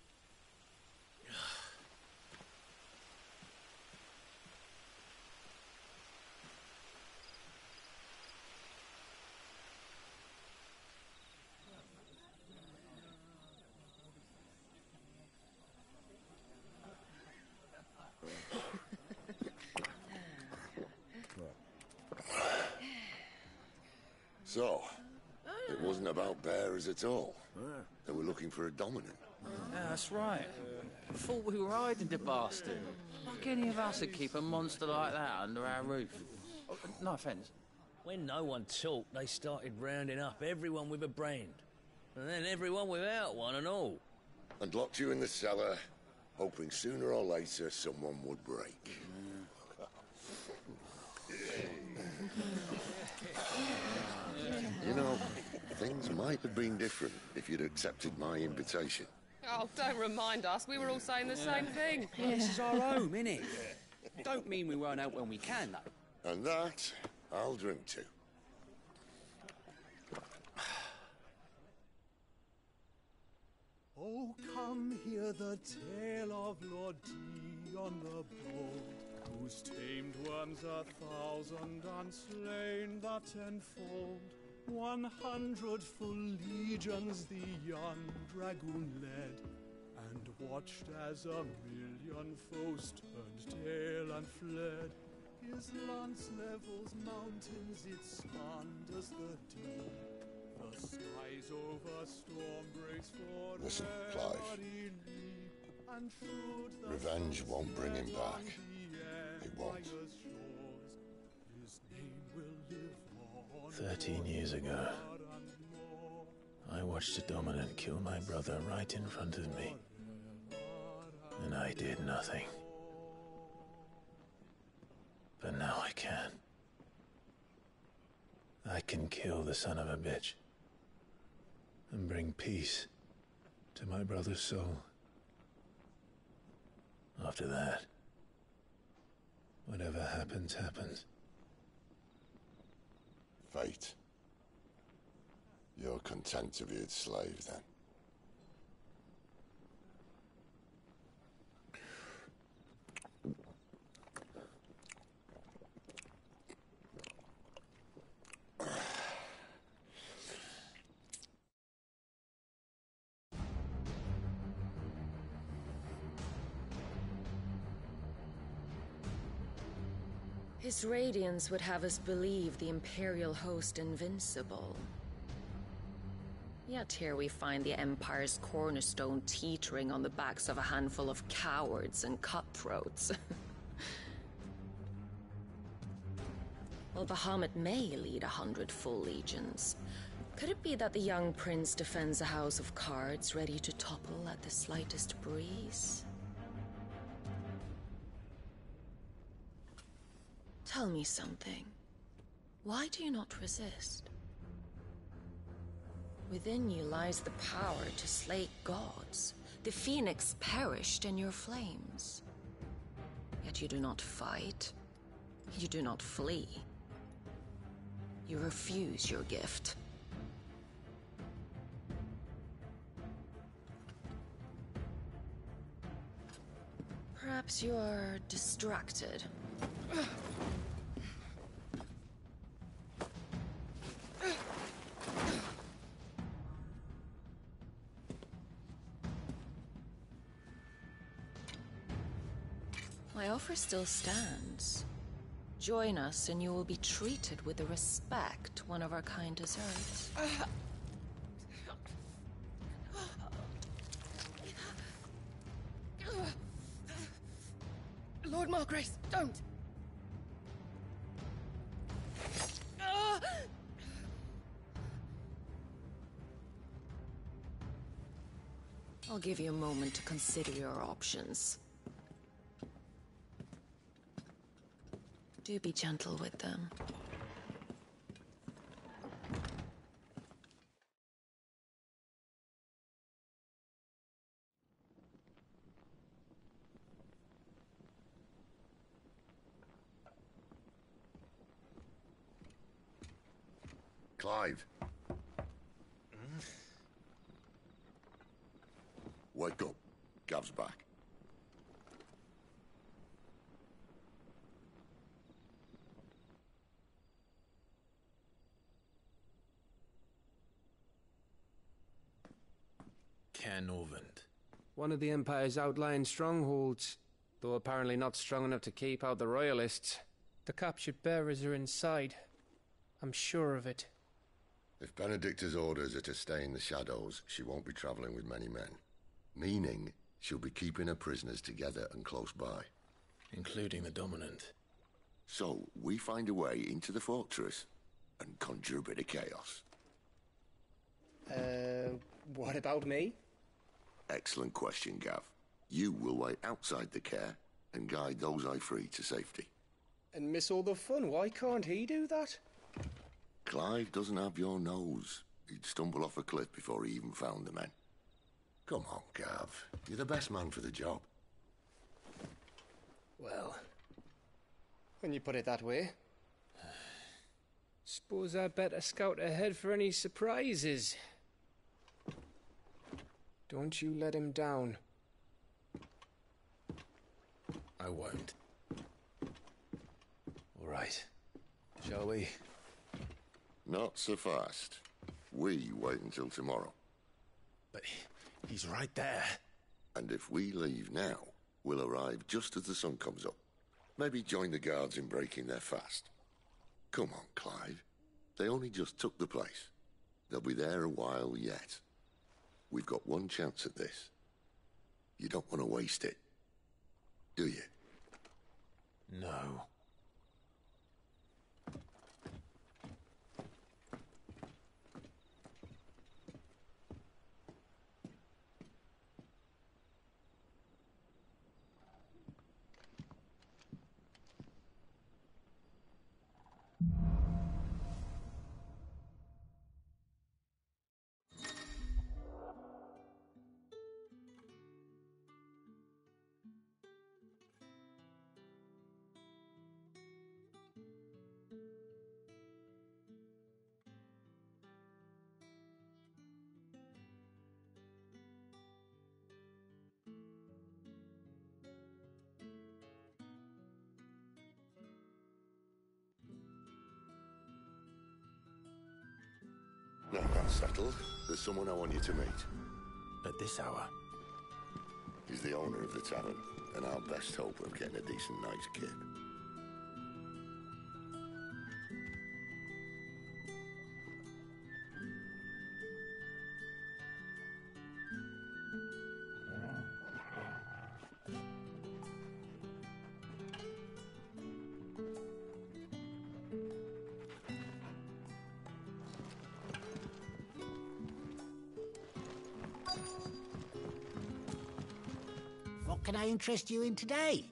So, it wasn't about bearers at all. They were looking for a dominant. Yeah, that's right. Thought we were hiding the bastard. Like any of us would keep a monster like that under our roof. Oh, no offence. When no one talked, they started rounding up everyone with a brand. And then everyone without one and all. And locked you in the cellar, hoping sooner or later someone would break. You know, things might have been different if you'd accepted my invitation. Oh, don't remind us. We were all saying the same thing. This is our home, innit? Don't mean we won't out when we can, though. And that, I'll drink to. Oh, come hear the tale of Lord Dion the Bold, whose tamed worms 1,000 and slain the tenfold. 100 full legions the young dragoon led, and watched as 1,000,000 foes turned tail and fled. His lance levels mountains, it slanders the deep. The skies over storm breaks for Listen, Clive. Revenge won't bring him back. It won't. 13 years ago, I watched a dominant kill my brother right in front of me. And I did nothing. But now I can. I can kill the son of a bitch and bring peace to my brother's soul. After that, whatever happens, happens. Fate. You're content to be its slave, then? His radiance would have us believe the Imperial host invincible. Yet here we find the Empire's cornerstone teetering on the backs of a handful of cowards and cutthroats. Well, Bahamut may lead 100 full legions. Could it be that the young prince defends a house of cards ready to topple at the slightest breeze? Tell me something. Why do you not resist? Within you lies the power to slay gods. The phoenix perished in your flames. Yet you do not fight. You do not flee. You refuse your gift. Perhaps you are distracted. My offer still stands. Join us and you will be treated with the respect one of our kind deserves. Lord Margrace, don't! I'll give you a moment to consider your options. Do be gentle with them. Clive. Wake up. Gav's back. Caernarvon. One of the Empire's outlying strongholds, though apparently not strong enough to keep out the Royalists. The captured bearers are inside. I'm sure of it. If Benedicta's orders are to stay in the shadows, she won't be travelling with many men. Meaning, she'll be keeping her prisoners together and close by. Including the Dominant. So, we find a way into the fortress and conjure a bit of chaos. What about me? Excellent question, Gav. You will wait outside the care and guide those I free to safety. And miss all the fun. Why can't he do that? Clive doesn't have your nose. He'd stumble off a cliff before he even found the men. Come on, Gav. You're the best man for the job. Well, when you put it that way. Suppose I'd better scout ahead for any surprises. Don't you let him down. I won't. All right. Shall we? Not so fast. We wait until tomorrow. But he's right there. And if we leave now, we'll arrive just as the sun comes up. Maybe join the guards in breaking their fast. Come on, Clive. They only just took the place. They'll be there a while yet. We've got one chance at this. You don't want to waste it, do you? No. Settled. There's someone I want you to meet. At this hour? He's the owner of the tavern, and our best hope of getting a decent night's kip. What can I interest you in today?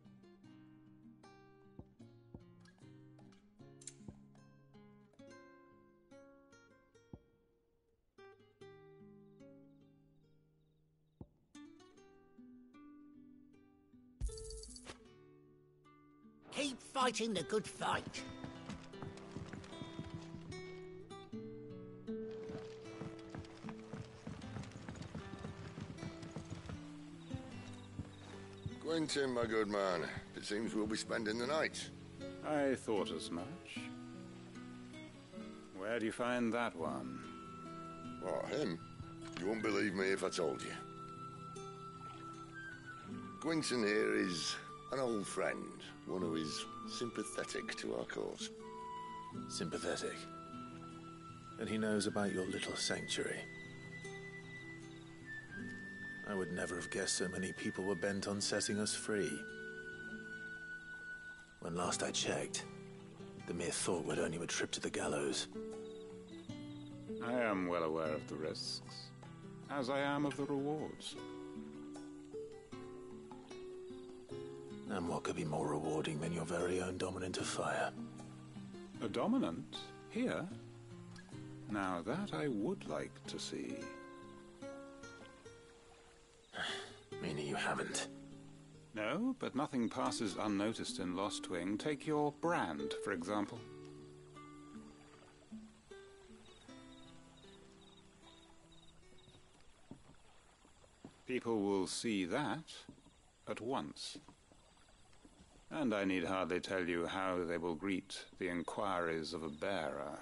Keep fighting the good fight. Quentin, my good man. It seems we'll be spending the night. I thought as much. Where do you find that one? What, him? You won't believe me if I told you. Quentin here is an old friend, one who is sympathetic to our cause. Sympathetic? And he knows about your little sanctuary. I would never have guessed so many people were bent on setting us free. When last I checked, the mere thought would earn you a trip to the gallows. I am well aware of the risks, as I am of the rewards. And what could be more rewarding than your very own dominant of fire? A dominant? Here? Now that I would like to see. Meaning you haven't? No, but nothing passes unnoticed in Lostwing. Take your brand, for example. People will see that at once. And I need hardly tell you how they will greet the inquiries of a bearer.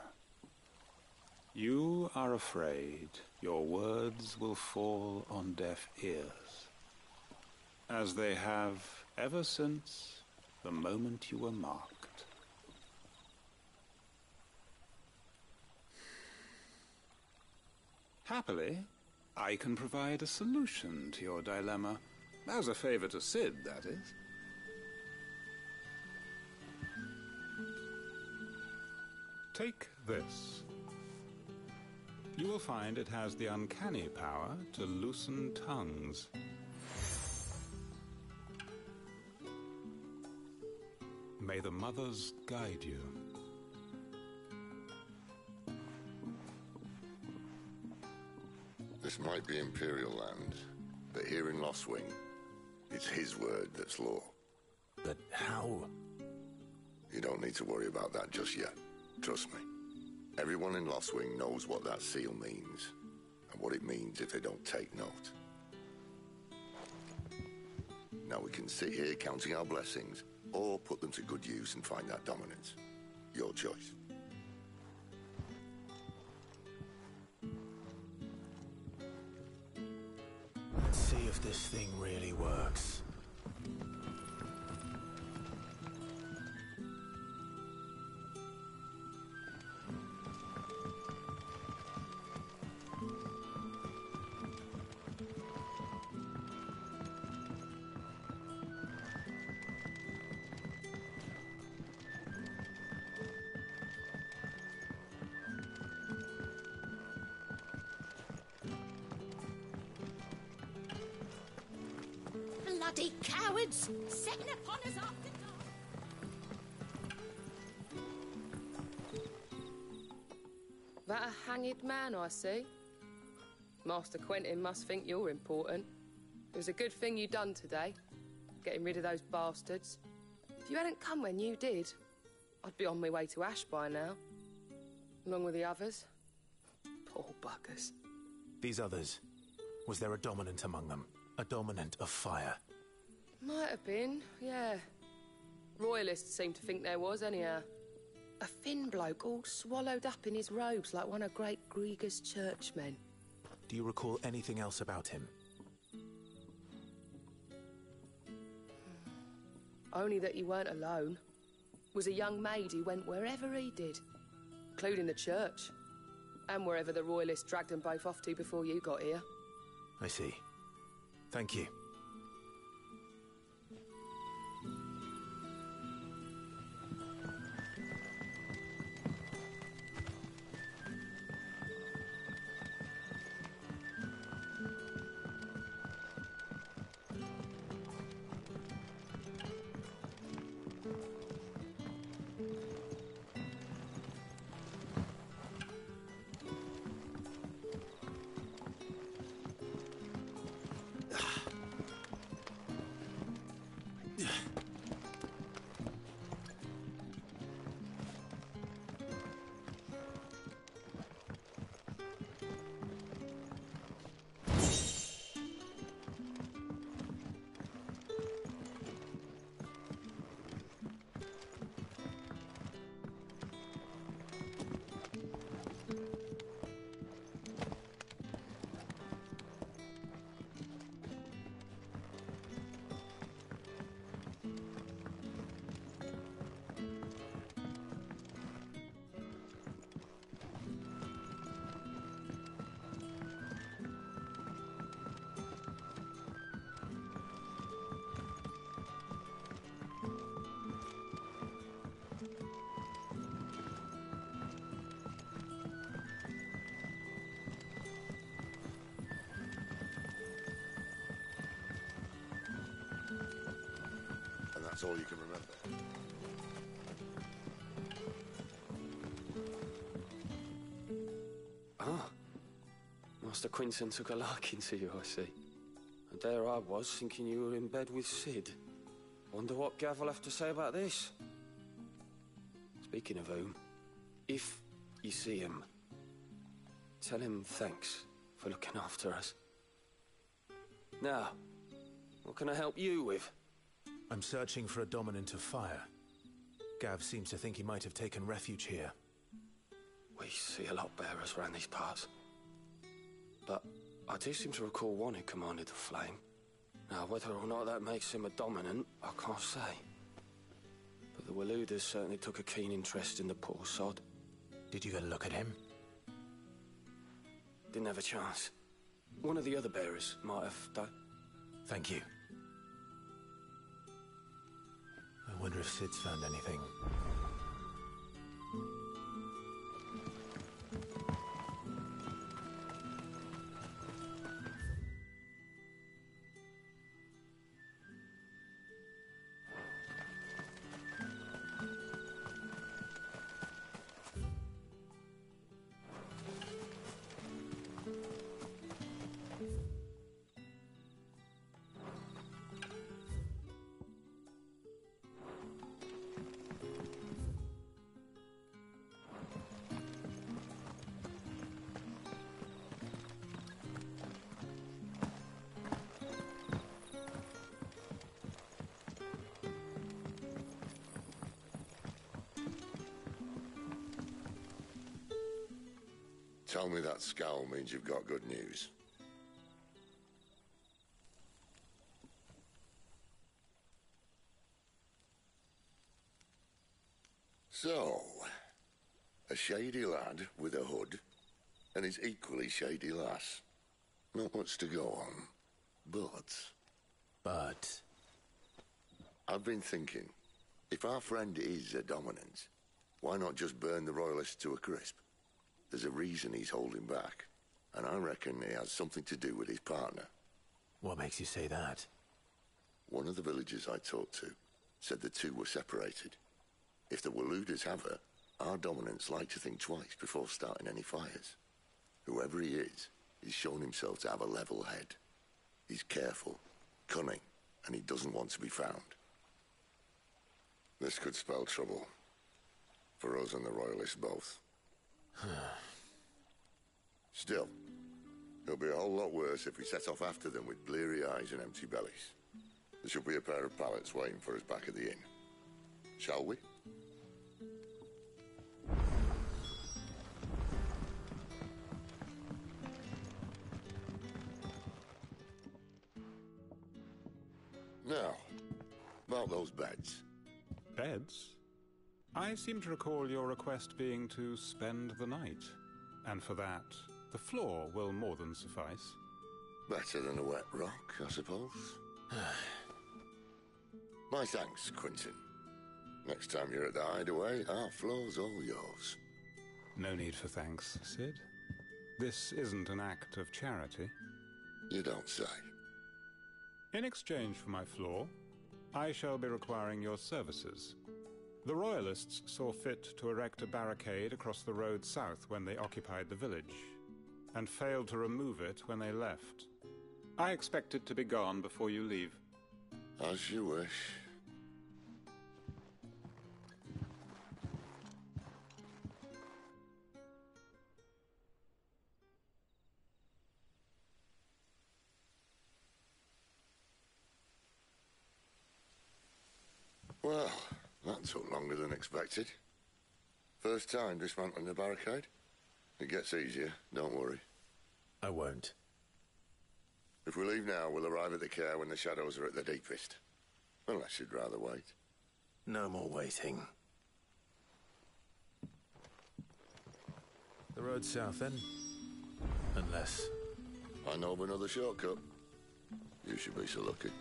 You are afraid your words will fall on deaf ears, as they have ever since the moment you were marked. Happily, I can provide a solution to your dilemma, as a favor to Cid, that is. Take this. You will find it has the uncanny power to loosen tongues. May the mothers guide you. This might be Imperial land, but here in Lostwing, it's his word that's law. But how? You don't need to worry about that just yet. Trust me. Everyone in Lostwing knows what that seal means, and what it means if they don't take note. Now we can sit here counting our blessings, or put them to good use and find that dominance. Your choice. Let's see if this thing really works. Bloody cowards! Setting upon us after dark! That a hanged man I see? Master Quentin must think you're important. It was a good thing you done today, getting rid of those bastards. If you hadn't come when you did, I'd be on my way to Ash by now, along with the others. Poor buggers. These others, was there a dominant among them? A dominant of fire? Might have been, yeah. Royalists seem to think there was, anyhow. A thin bloke all swallowed up in his robes like one of Great Grieger's churchmen. Do you recall anything else about him? Only that he weren't alone. Was a young maid who went wherever he did, including the church, and wherever the royalists dragged them both off to before you got here. I see. Thank you. That's all you can remember. Ah. Master Quinton took a liking to you, I see. And there I was, thinking you were in bed with Sid. Wonder what Gav will have to say about this. Speaking of whom, if you see him, tell him thanks for looking after us. Now, what can I help you with? I'm searching for a dominant of fire. Gav seems to think he might have taken refuge here. We see a lot bearers around these parts. But I do seem to recall one who commanded the flame. Now, whether or not that makes him a dominant, I can't say. But the Waluders certainly took a keen interest in the poor sod. Did you get a look at him? Didn't have a chance. One of the other bearers might have done. Thank you. I wonder if Sid's found anything. Tell me that scowl means you've got good news. So, a shady lad with a hood, and his equally shady lass. Not much to go on, but... I've been thinking, if our friend is a dominant, why not just burn the Royalists to a crisp? There's a reason he's holding back, and I reckon he has something to do with his partner. What makes you say that? One of the villagers I talked to said the two were separated. If the Waluders have her, our dominants like to think twice before starting any fires. Whoever he is, he's shown himself to have a level head. He's careful, cunning, and he doesn't want to be found. This could spell trouble. For us and the Royalists both. Still, it'll be a whole lot worse if we set off after them with bleary eyes and empty bellies. There should be a pair of pallets waiting for us back at the inn. Shall we? Now, about those beds. Beds? I seem to recall your request being to spend the night. And for that, the floor will more than suffice. Better than a wet rock, I suppose. My thanks, Quentin. Next time you're at the Hideaway, our floor's all yours. No need for thanks, Sid. This isn't an act of charity. You don't say. In exchange for my floor, I shall be requiring your services. The Royalists saw fit to erect a barricade across the road south when they occupied the village, and failed to remove it when they left. I expect it to be gone before you leave. As you wish. Well, that took longer than expected. First time dismantling the barricade? It gets easier, don't worry. I won't. If we leave now, we'll arrive at the care when the shadows are at their deepest. Unless you'd rather wait. No more waiting. The road south, then? Unless... I know of another shortcut. You should be so lucky.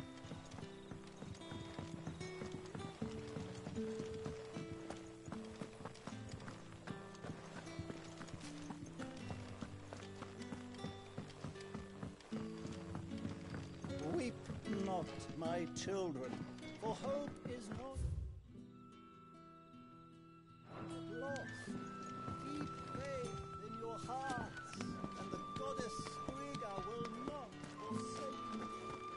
Weep not, my children, for hope is not lost. Keep faith in your hearts, and the goddess Squigga will not forsake you.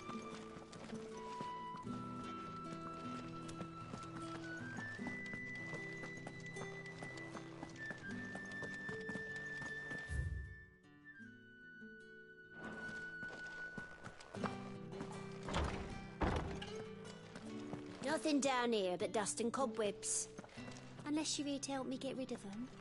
Nothing down here but dust and cobwebs. Unless you're here to help me get rid of them.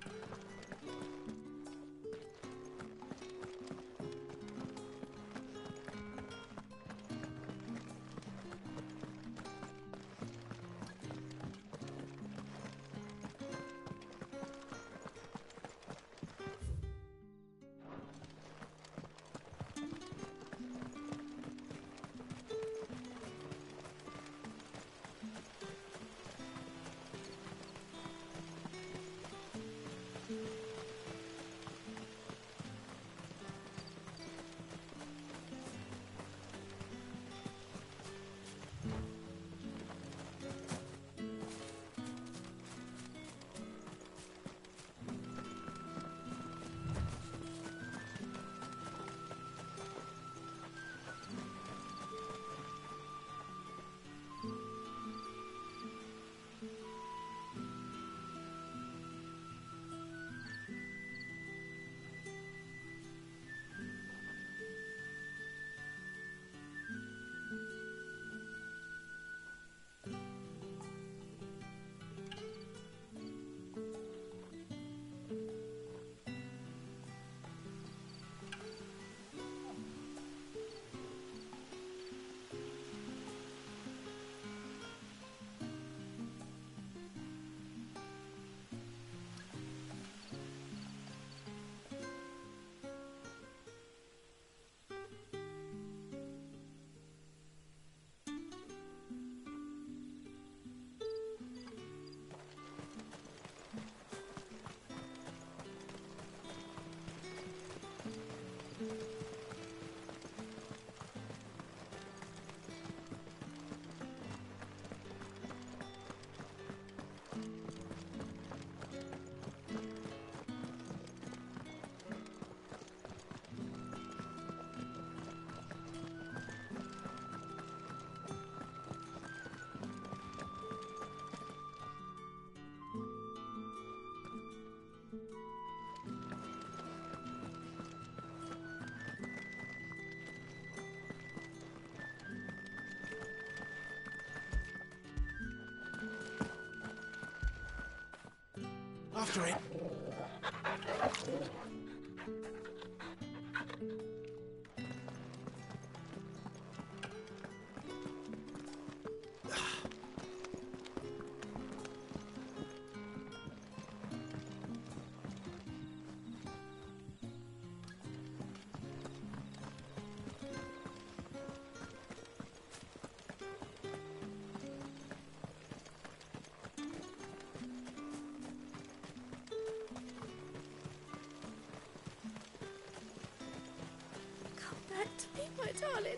After it. My darling.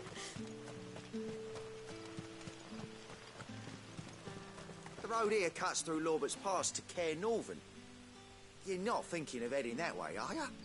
The road here cuts through Lorbert's Pass to Cair Northern. You're not thinking of heading that way, are you?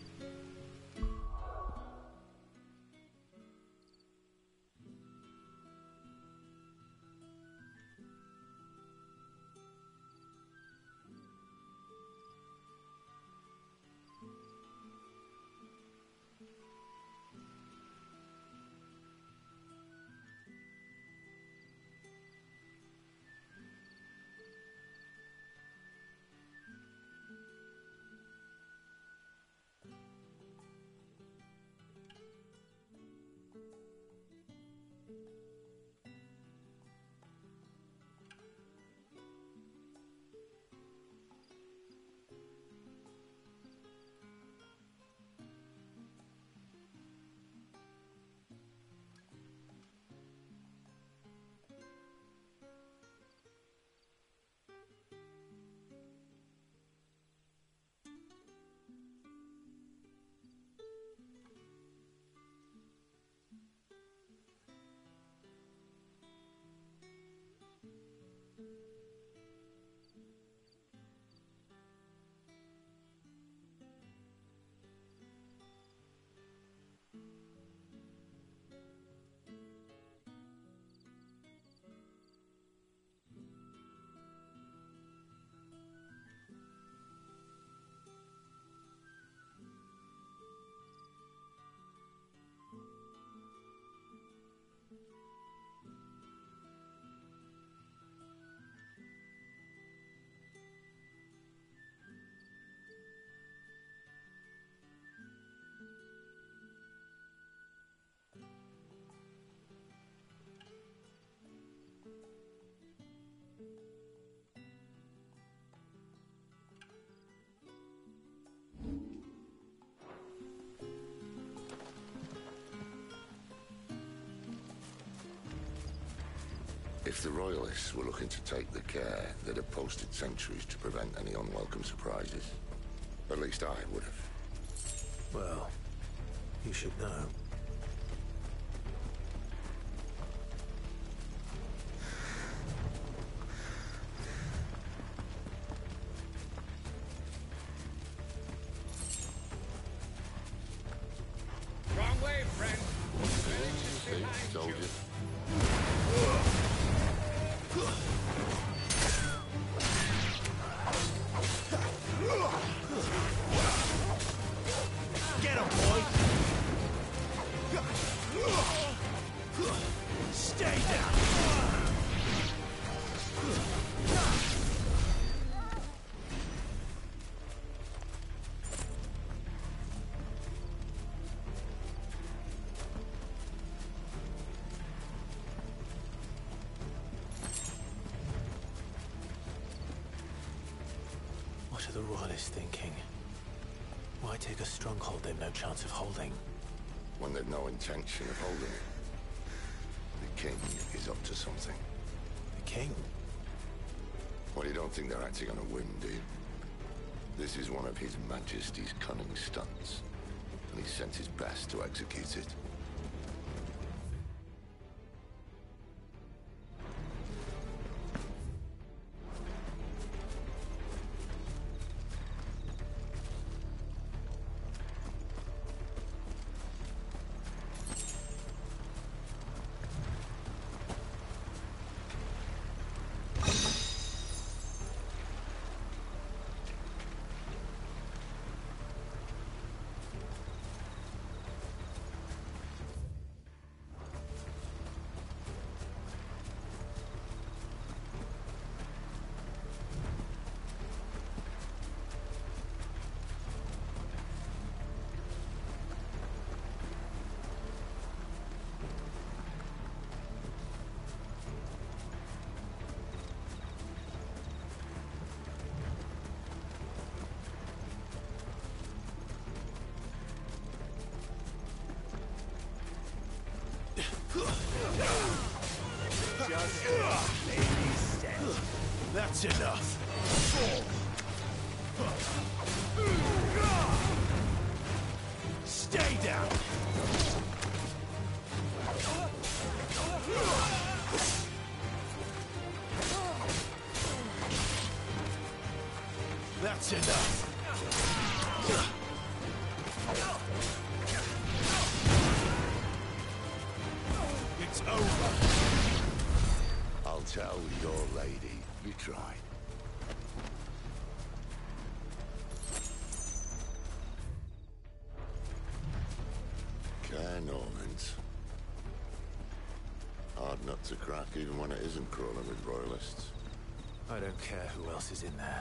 If the Royalists were looking to take the care, they'd have posted sentries to prevent any unwelcome surprises. At least I would have. Well, you should know. Wrong way, friend. Village is behind Told you. you. Get him, boy! Stay down! What are the Royalists thinking? Why take a stronghold they've no chance of holding? When they've no intention of holding it. The king is up to something. The king? Well, you don't think they're acting on a whim, do you? This is one of His Majesty's cunning stunts, and he sent his best to execute it. Just baby steps. That's enough. Stay down. That's enough. It's over. I'll tell your lady you tried. Caer Normans. Hard nut to crack even when it isn't crawling with royalists. I don't care who else is in there.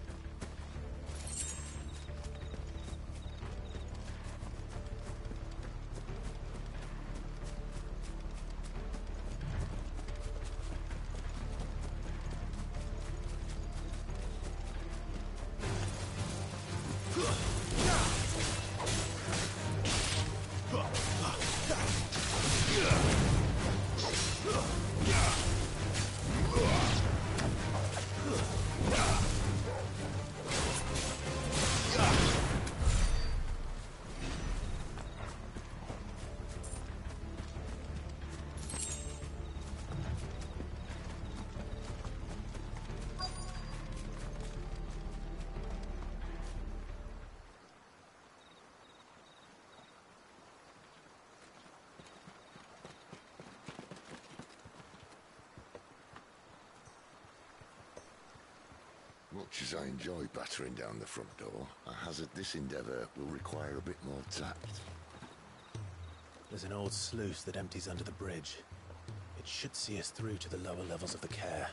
Much as I enjoy battering down the front door, I hazard this endeavour will require a bit more tact. There's an old sluice that empties under the bridge. It should see us through to the lower levels of the Caer.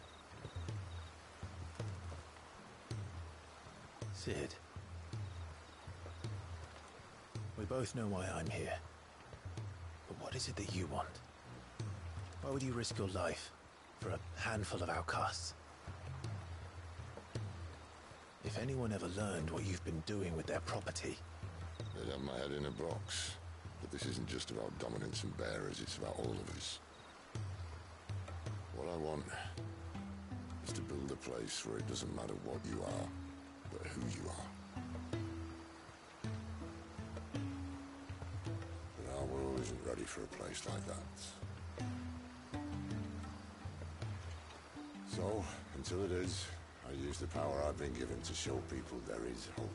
Cid. We both know why I'm here. But what is it that you want? Why would you risk your life for a handful of outcasts? If anyone ever learned what you've been doing with their property... They'd have my head in a box. But this isn't just about dominance and bearers, it's about all of us. What I want is to build a place where it doesn't matter what you are, but who you are. But our world isn't ready for a place like that. So, until it is, I use the power I've been given to show people there is hope.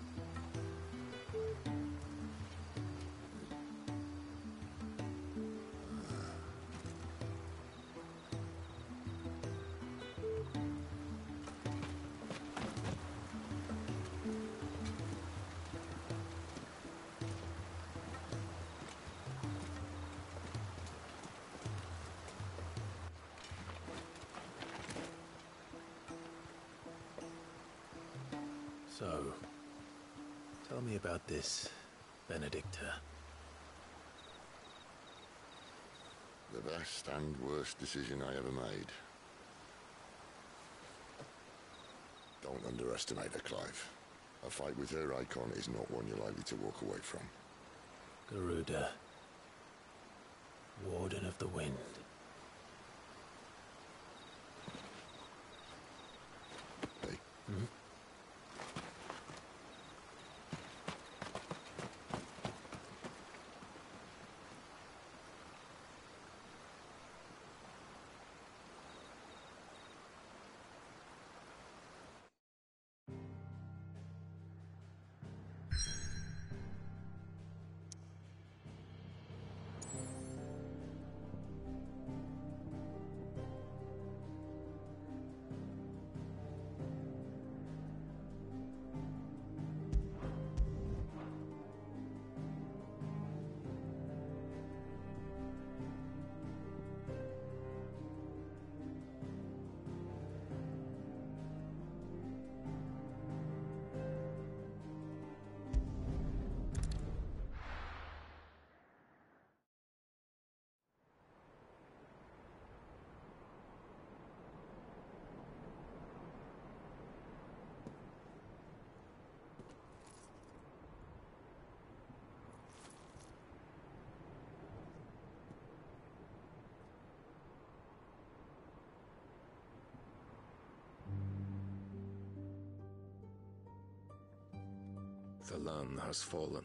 So, tell me about this Benedicta. The best and worst decision I ever made. Don't underestimate her, Clive. A fight with her icon is not one you're likely to walk away from. Garuda. Warden of the Wind. Hey. Hmm? The Lan has fallen.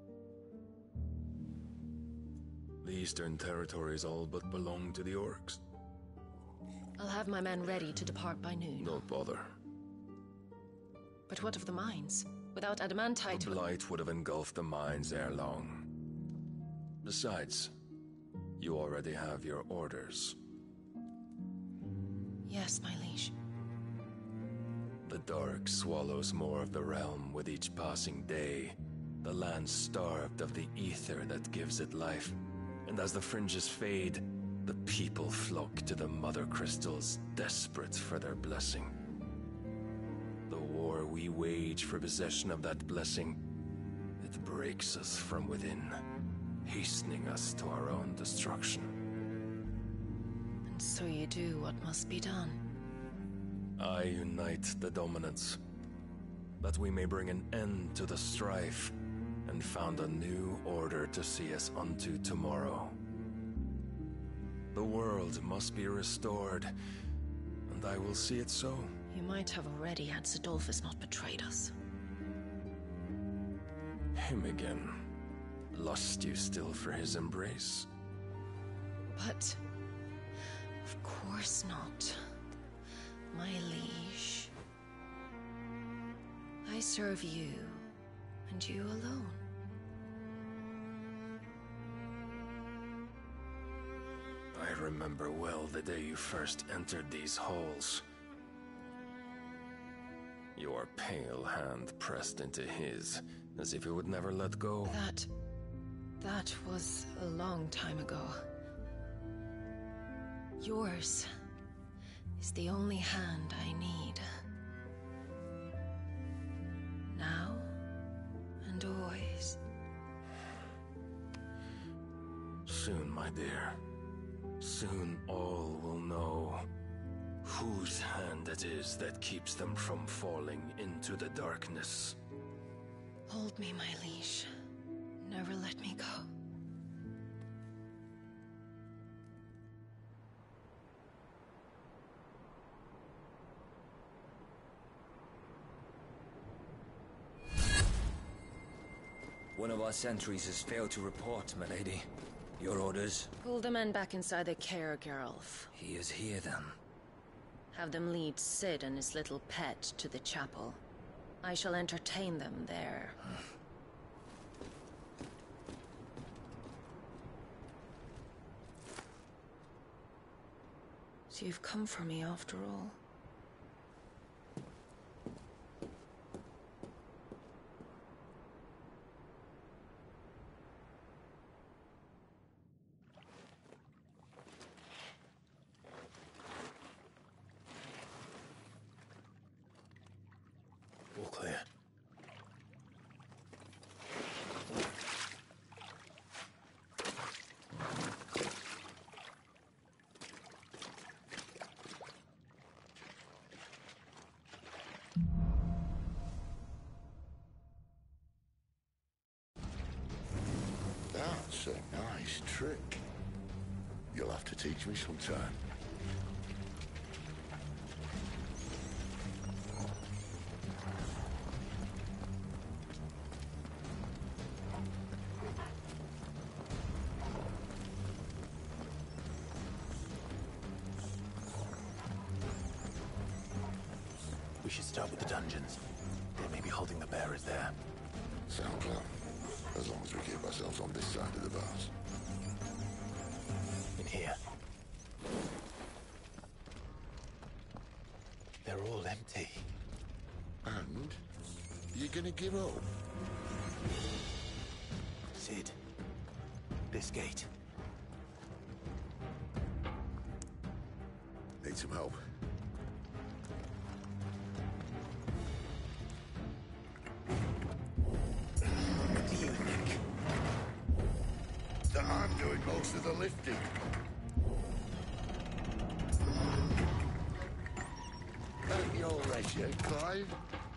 The Eastern Territories all but belong to the Orcs. I'll have my men ready to depart by noon. Don't bother. But what of the mines? Without adamantite... The blight would have engulfed the mines ere long. Besides, you already have your orders. Yes, my liege. The dark swallows more of the realm with each passing day. The land starved of the ether that gives it life. And as the fringes fade, the people flock to the mother crystals, desperate for their blessing. The war we wage for possession of that blessing, it breaks us from within, hastening us to our own destruction. And so you do what must be done. I unite the dominants, that we may bring an end to the strife, and found a new order to see us unto tomorrow. The world must be restored, and I will see it so. You might have already had Sidolphus not betrayed us. Him again. Lust you still for his embrace? But... of course not. My liege. I serve you, and you alone. I remember well the day you first entered these halls. Your pale hand pressed into his, as if it would never let go. That was a long time ago. Yours is the only hand I need. Now and always. Soon, my dear. Soon all will know whose hand it is that keeps them from falling into the darkness. Hold me, my liege. Never let me go. One of our sentries has failed to report, milady. Your orders? Pull the men back inside the care, Geralf. He is here, then. Have them lead Cid and his little pet to the chapel. I shall entertain them there. So you've come for me after all. All clear. That's a nice trick. You'll have to teach me sometime. We should start with the dungeons. They may be holding the bearers there. Sound plan. As long as we keep ourselves on this side of the bars. In here. They're all empty. And? You're gonna give up? Cid. This gate. Need some help. What do you think? That I'm doing most of the lifting. At your leisure, Clive.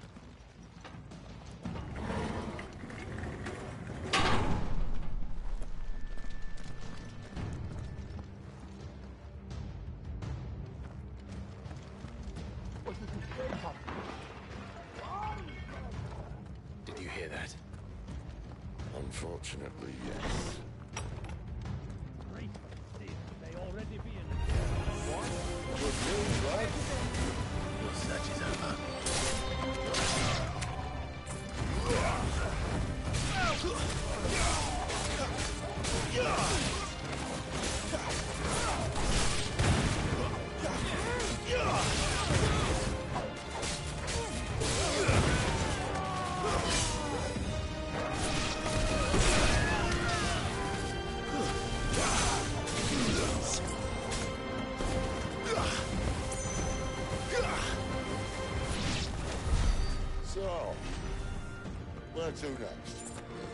Did you hear that? Unfortunately, yes. Great. They already be in Good news, lad. Your search is over. Where to next?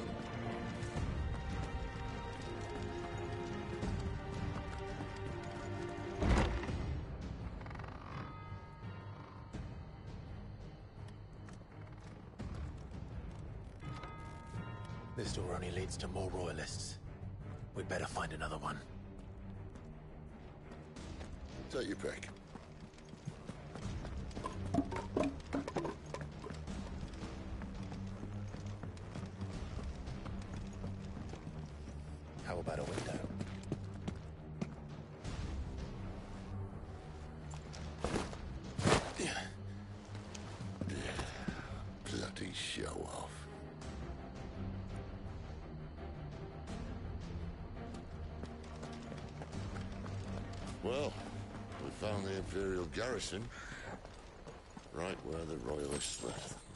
This door only leads to more royalists. We'd better find another one. Take your pick. How about a window? Bloody show off. Well, we found the Imperial garrison, right where the Royalists left them.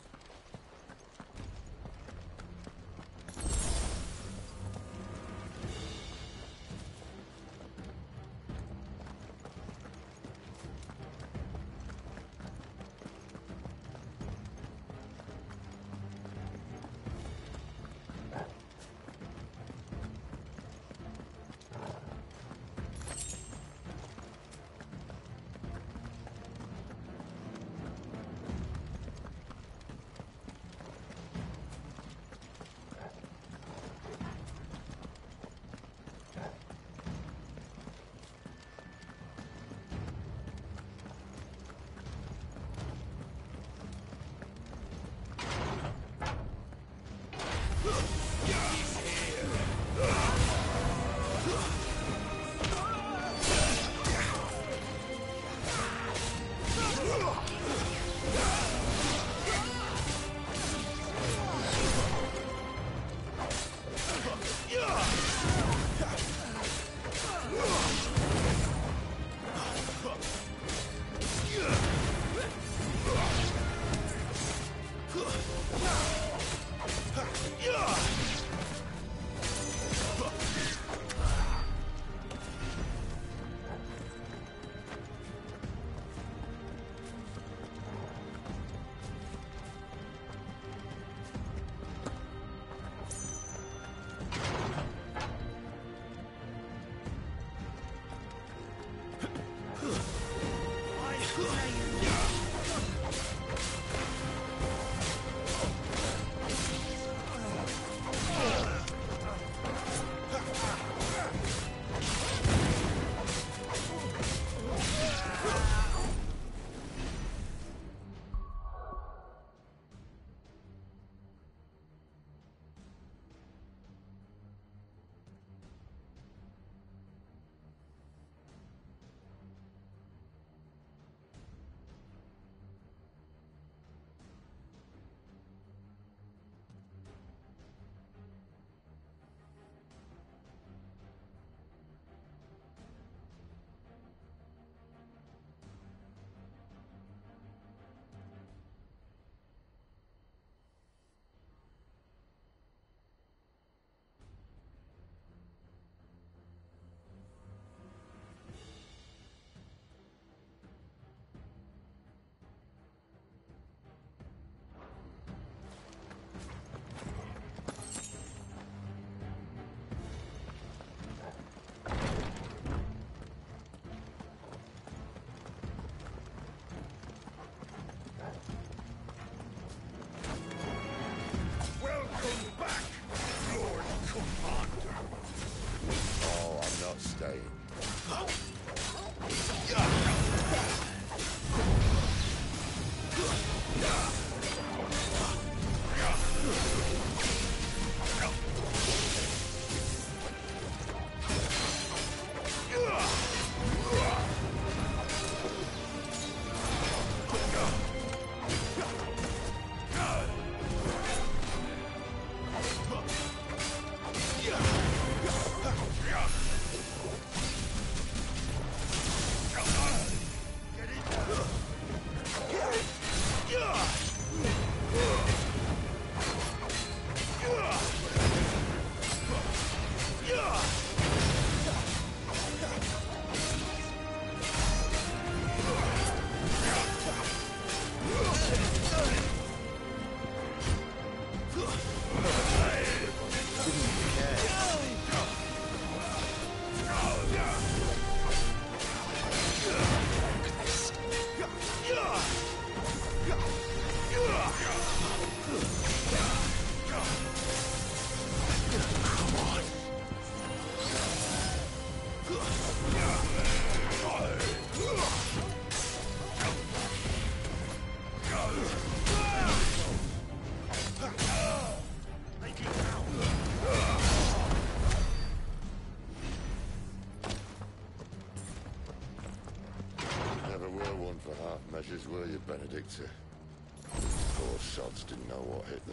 going for half measures, were you, Benedicta? Poor sods didn't know what hit them.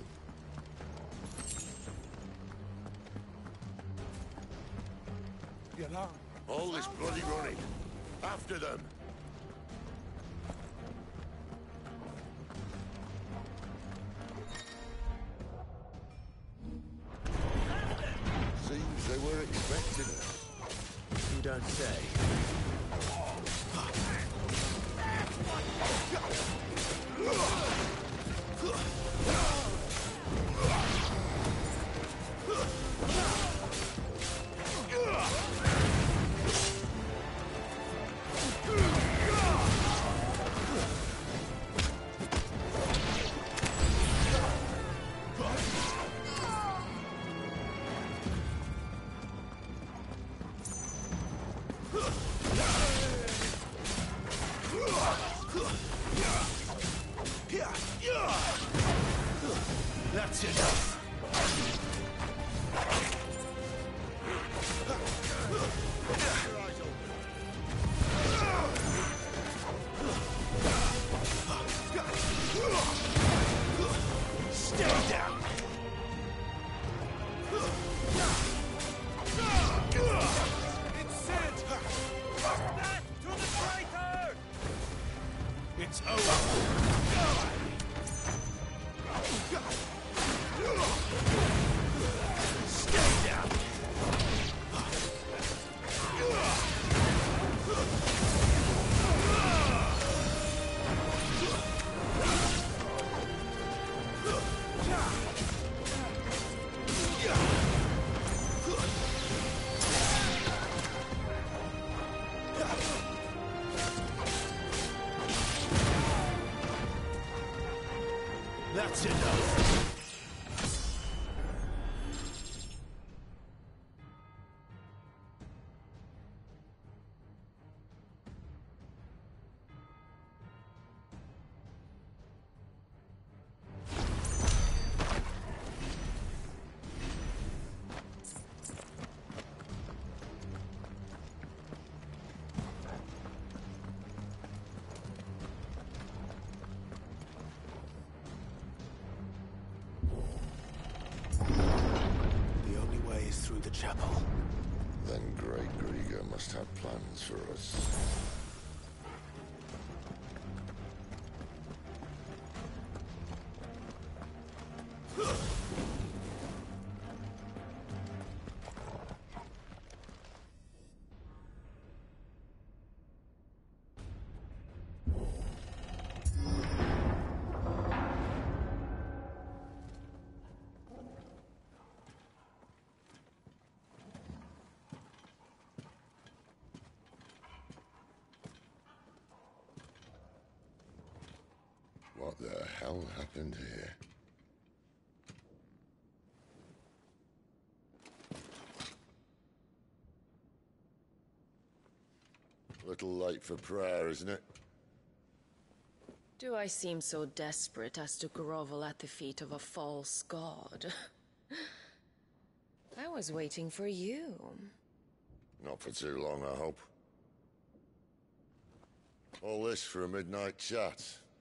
All this bloody running! After them! Seems they were expecting us. You don't say. That's enough. Stay down. It's Sid! Back to the traitor! It's over. Stay down. That's enough. Through the chapel. Then Great Grieger must have plans for us. What the hell happened here? Little late for prayer, isn't it? Do I seem so desperate as to grovel at the feet of a false god? I was waiting for you. Not for too long, I hope. All this for a midnight chat.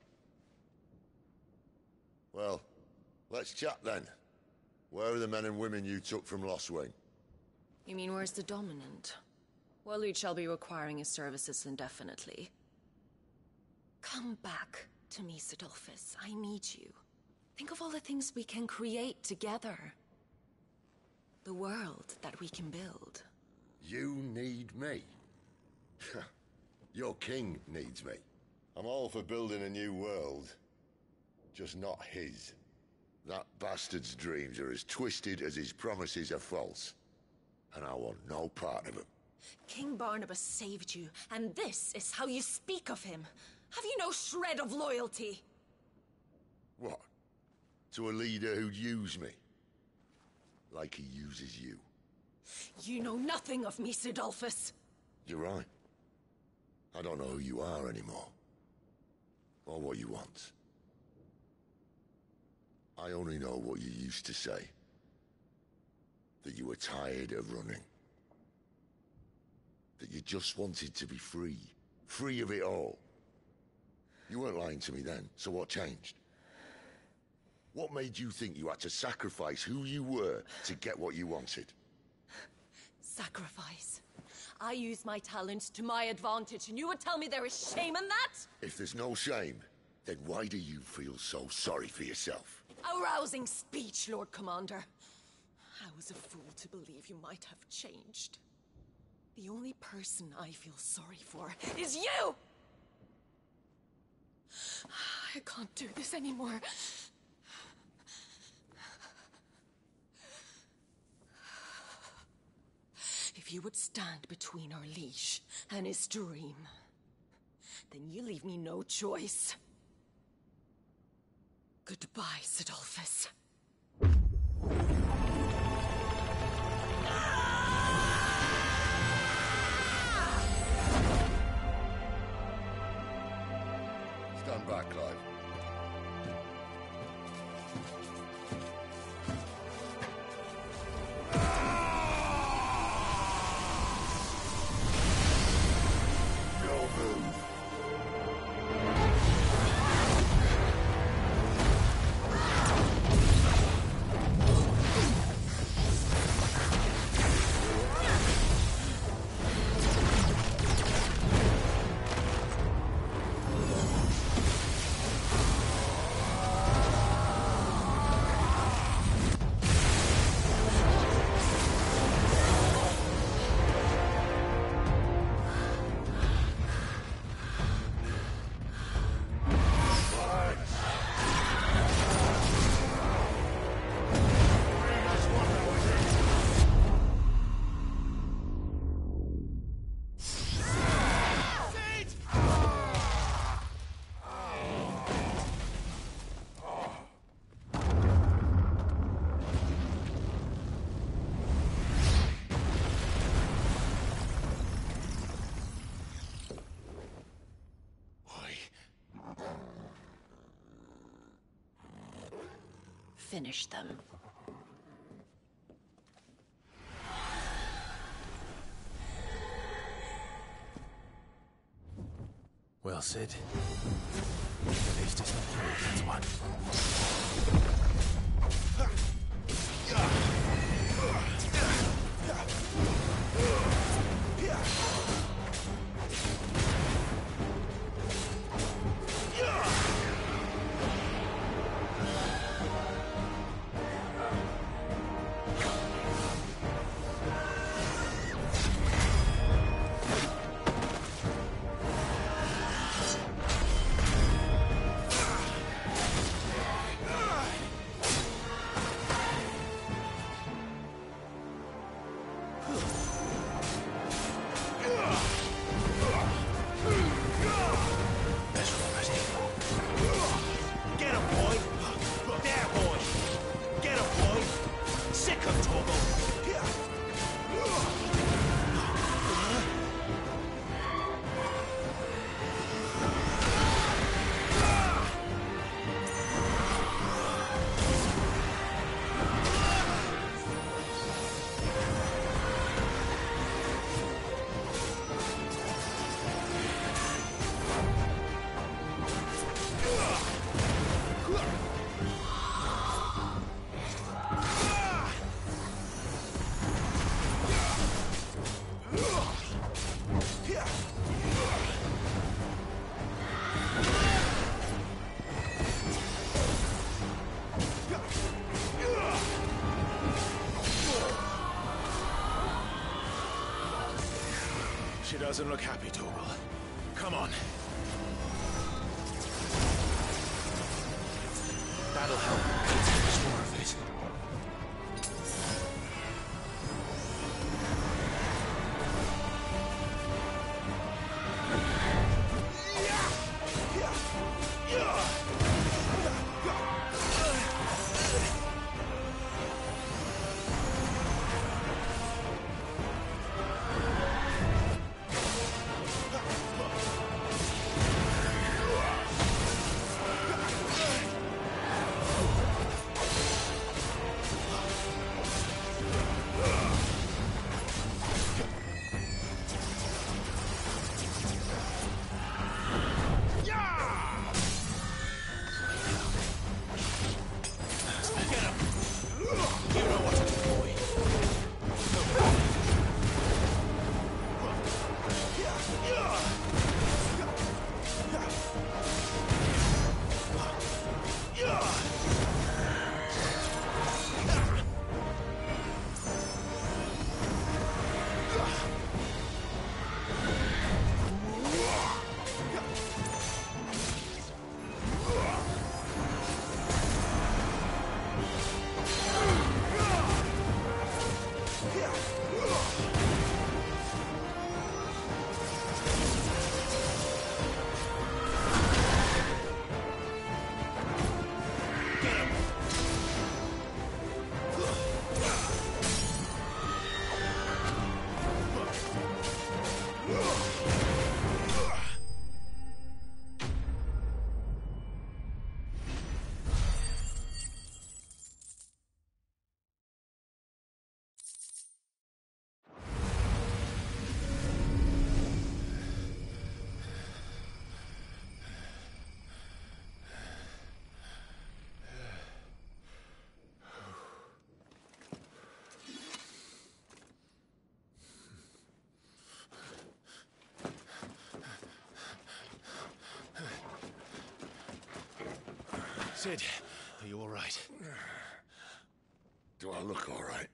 Well, let's chat then. Where are the men and women you took from Lostwing? You mean where's the dominant? Waleed shall be requiring his services indefinitely. Come back to me, Sidolphus. I need you. Think of all the things we can create together. The world that we can build. You need me? Your king needs me. I'm all for building a new world. Just not his. That bastard's dreams are as twisted as his promises are false. And I want no part of them. King Barnabas saved you, and this is how you speak of him. Have you no shred of loyalty? What? To a leader who'd use me? Like he uses you. You know nothing of me, Sidolphus. You're right. I don't know who you are anymore. Or what you want. I only know what you used to say. That you were tired of running. That you just wanted to be free. Free of it all. You weren't lying to me then, so what changed? What made you think you had to sacrifice who you were to get what you wanted? Sacrifice. I use my talents to my advantage, and you would tell me there is shame in that? If there's no shame, then why do you feel so sorry for yourself? A rousing speech, Lord Commander. I was a fool to believe you might have changed. The only person I feel sorry for is you! I can't do this anymore. If you would stand between our leash and his dream, then you leave me no choice. Goodbye, Sidolphus. Stand back, Clive. Finish them. Well, Sid. The beast is not through, that's what. She doesn't look happy, Torgal. Come on. That'll help. There's more of it. Cid, are you all right? Do I look all right?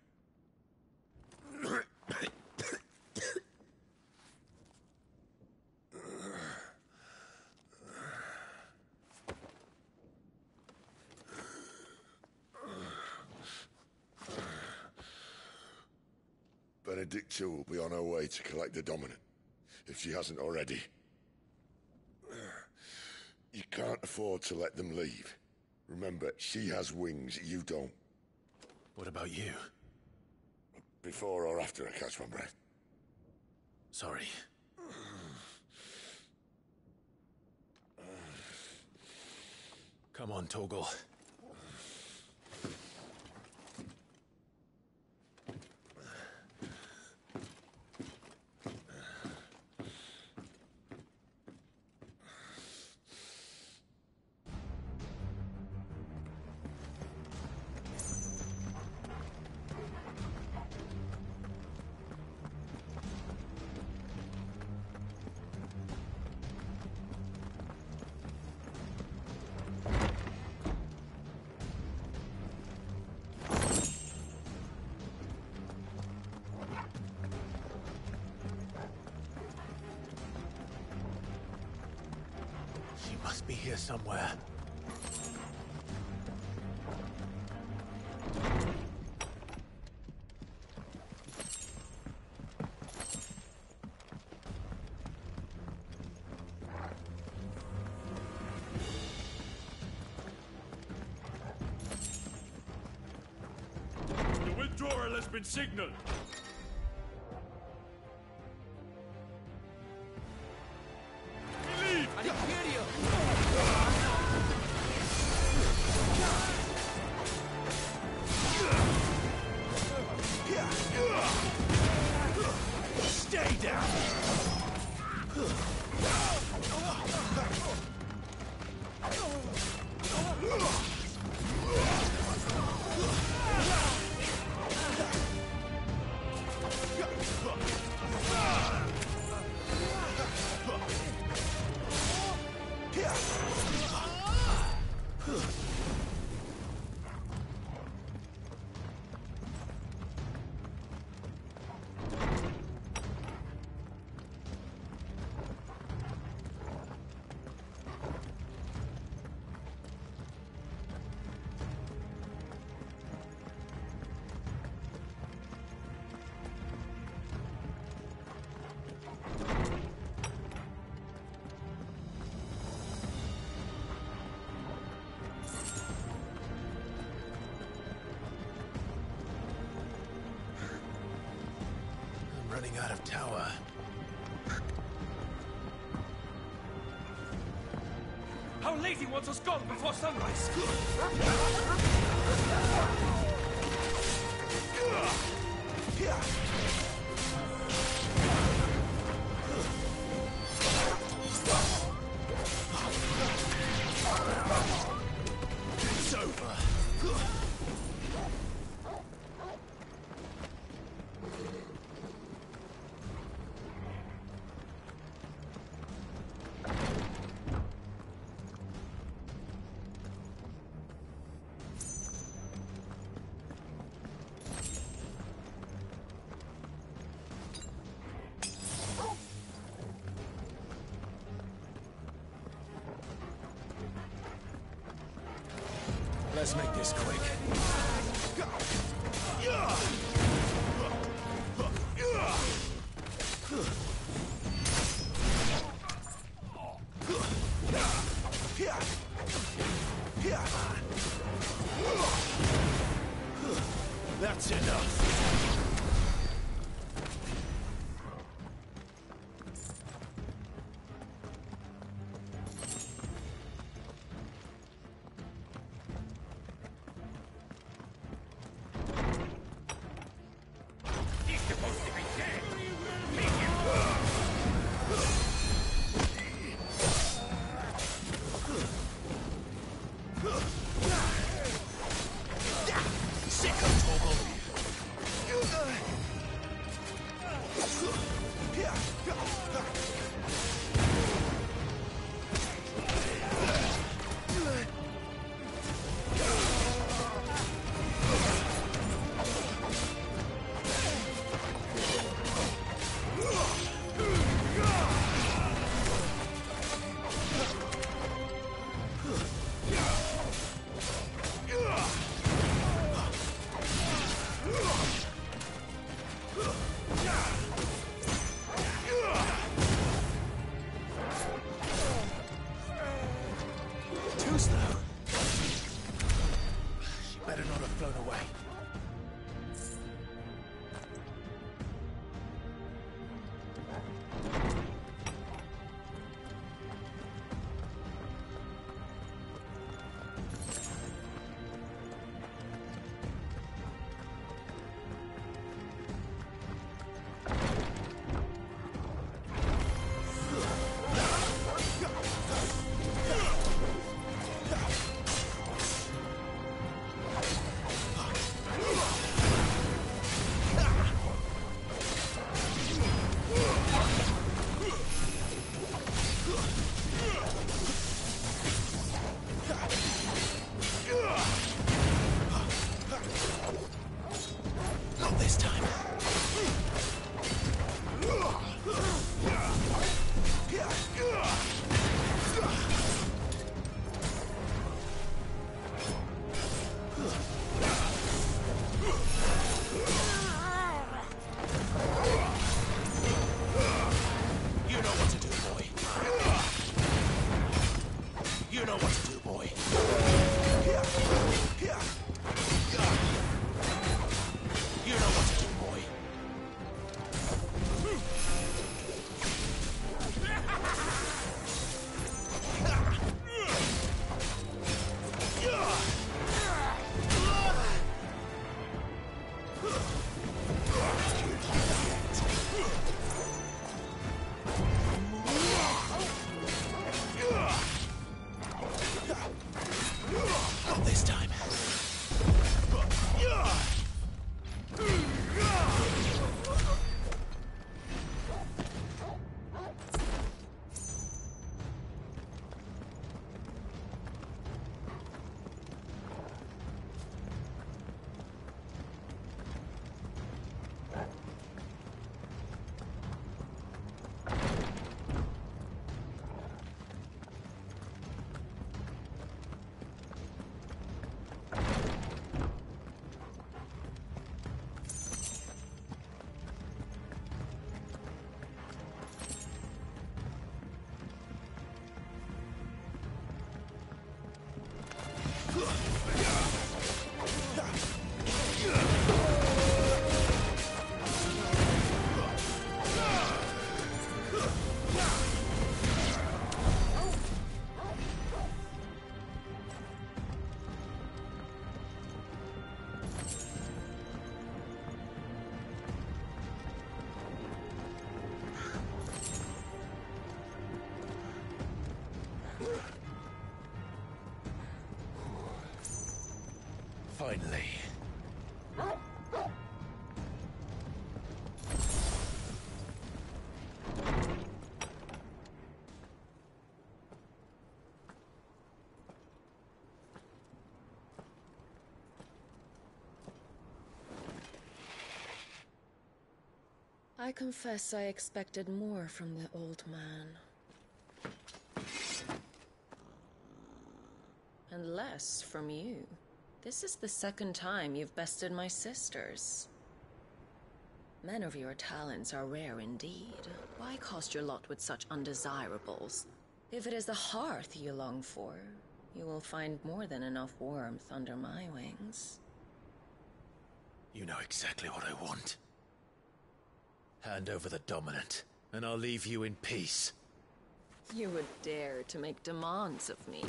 Benedicta will be on her way to collect the Dominant, if she hasn't already. You can't afford to let them leave. Remember, she has wings, you don't. What about you? Before or after I catch my breath? Sorry. Come on, Torgal. Must be here somewhere. The withdrawal has been signaled. Stay down! Running out of tower. How lady wants us gone before sunrise? It's over. Let's make this quick. That's enough. Sick of Torgal. Too slow. She better not have flown away. Not this time. You know what to do, boy. You know what to do, boy. You know what to do, boy. Not this time. Finally. I confess I expected more from the old man. And less from you. This is the second time you've bested my sisters. Men of your talents are rare indeed. Why cast your lot with such undesirables? If it is the hearth you long for, you will find more than enough warmth under my wings. You know exactly what I want. Hand over the dominant, and I'll leave you in peace. You would dare to make demands of me.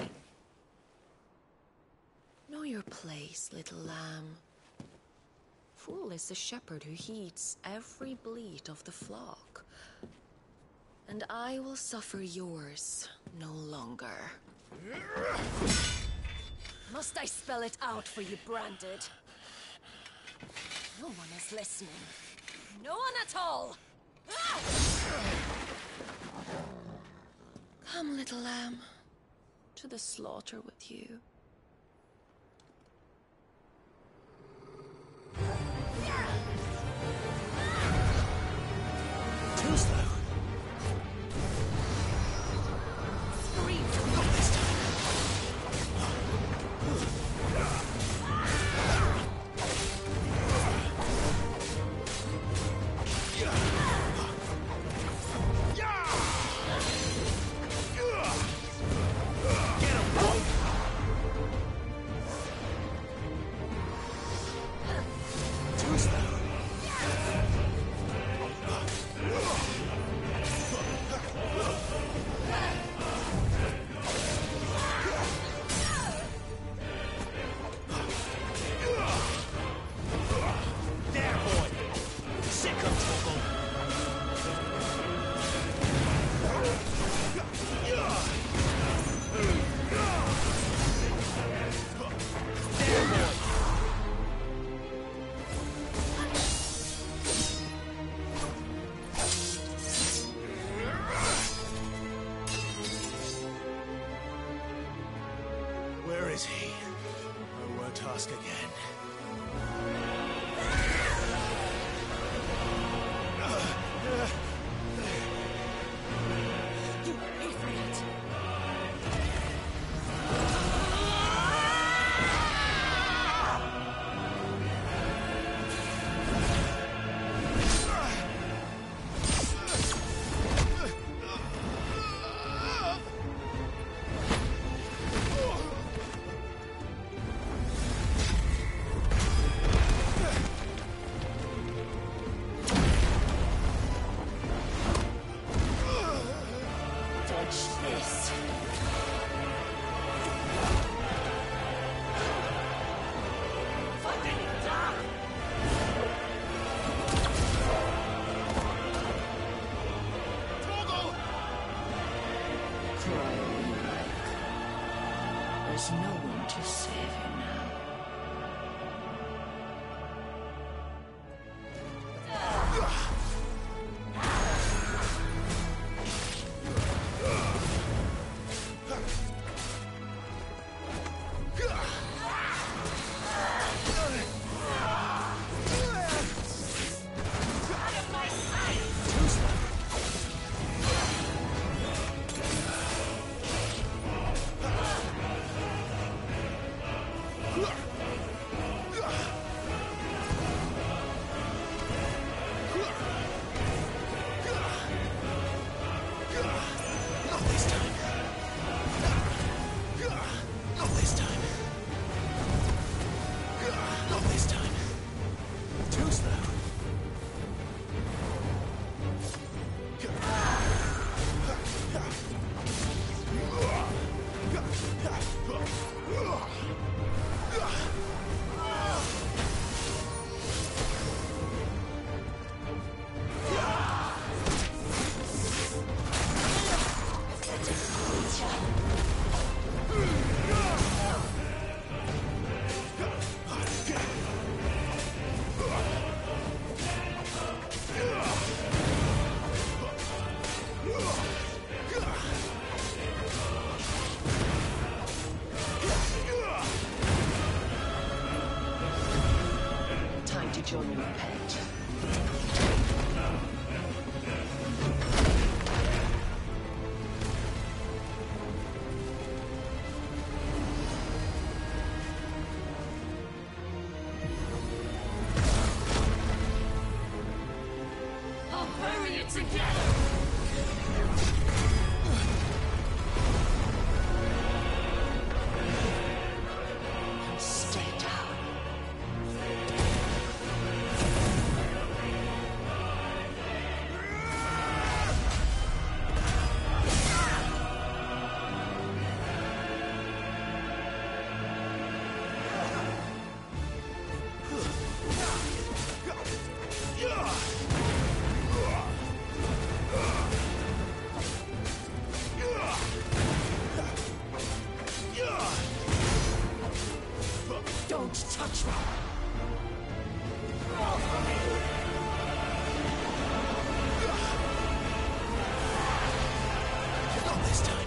Know your place, little lamb. Fool is the shepherd who heeds every bleat of the flock. And I will suffer yours no longer. Must I spell it out for you, Branded? No one is listening. No one at all! Come, little lamb, to the slaughter with you. Too slow. Scream! Not this time. Get him, boy! is he? I won't ask again. You pay for it. There's no one to save you now. Join your pet. I'll bury it together! Don't touch me! Not this time.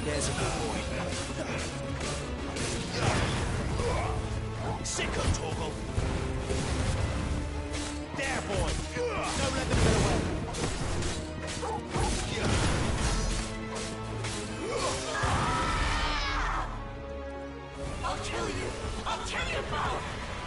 There's a good boy. Sicko, Torgal. There, boy. Don't let them get away. I'll kill you! I'll kill you both!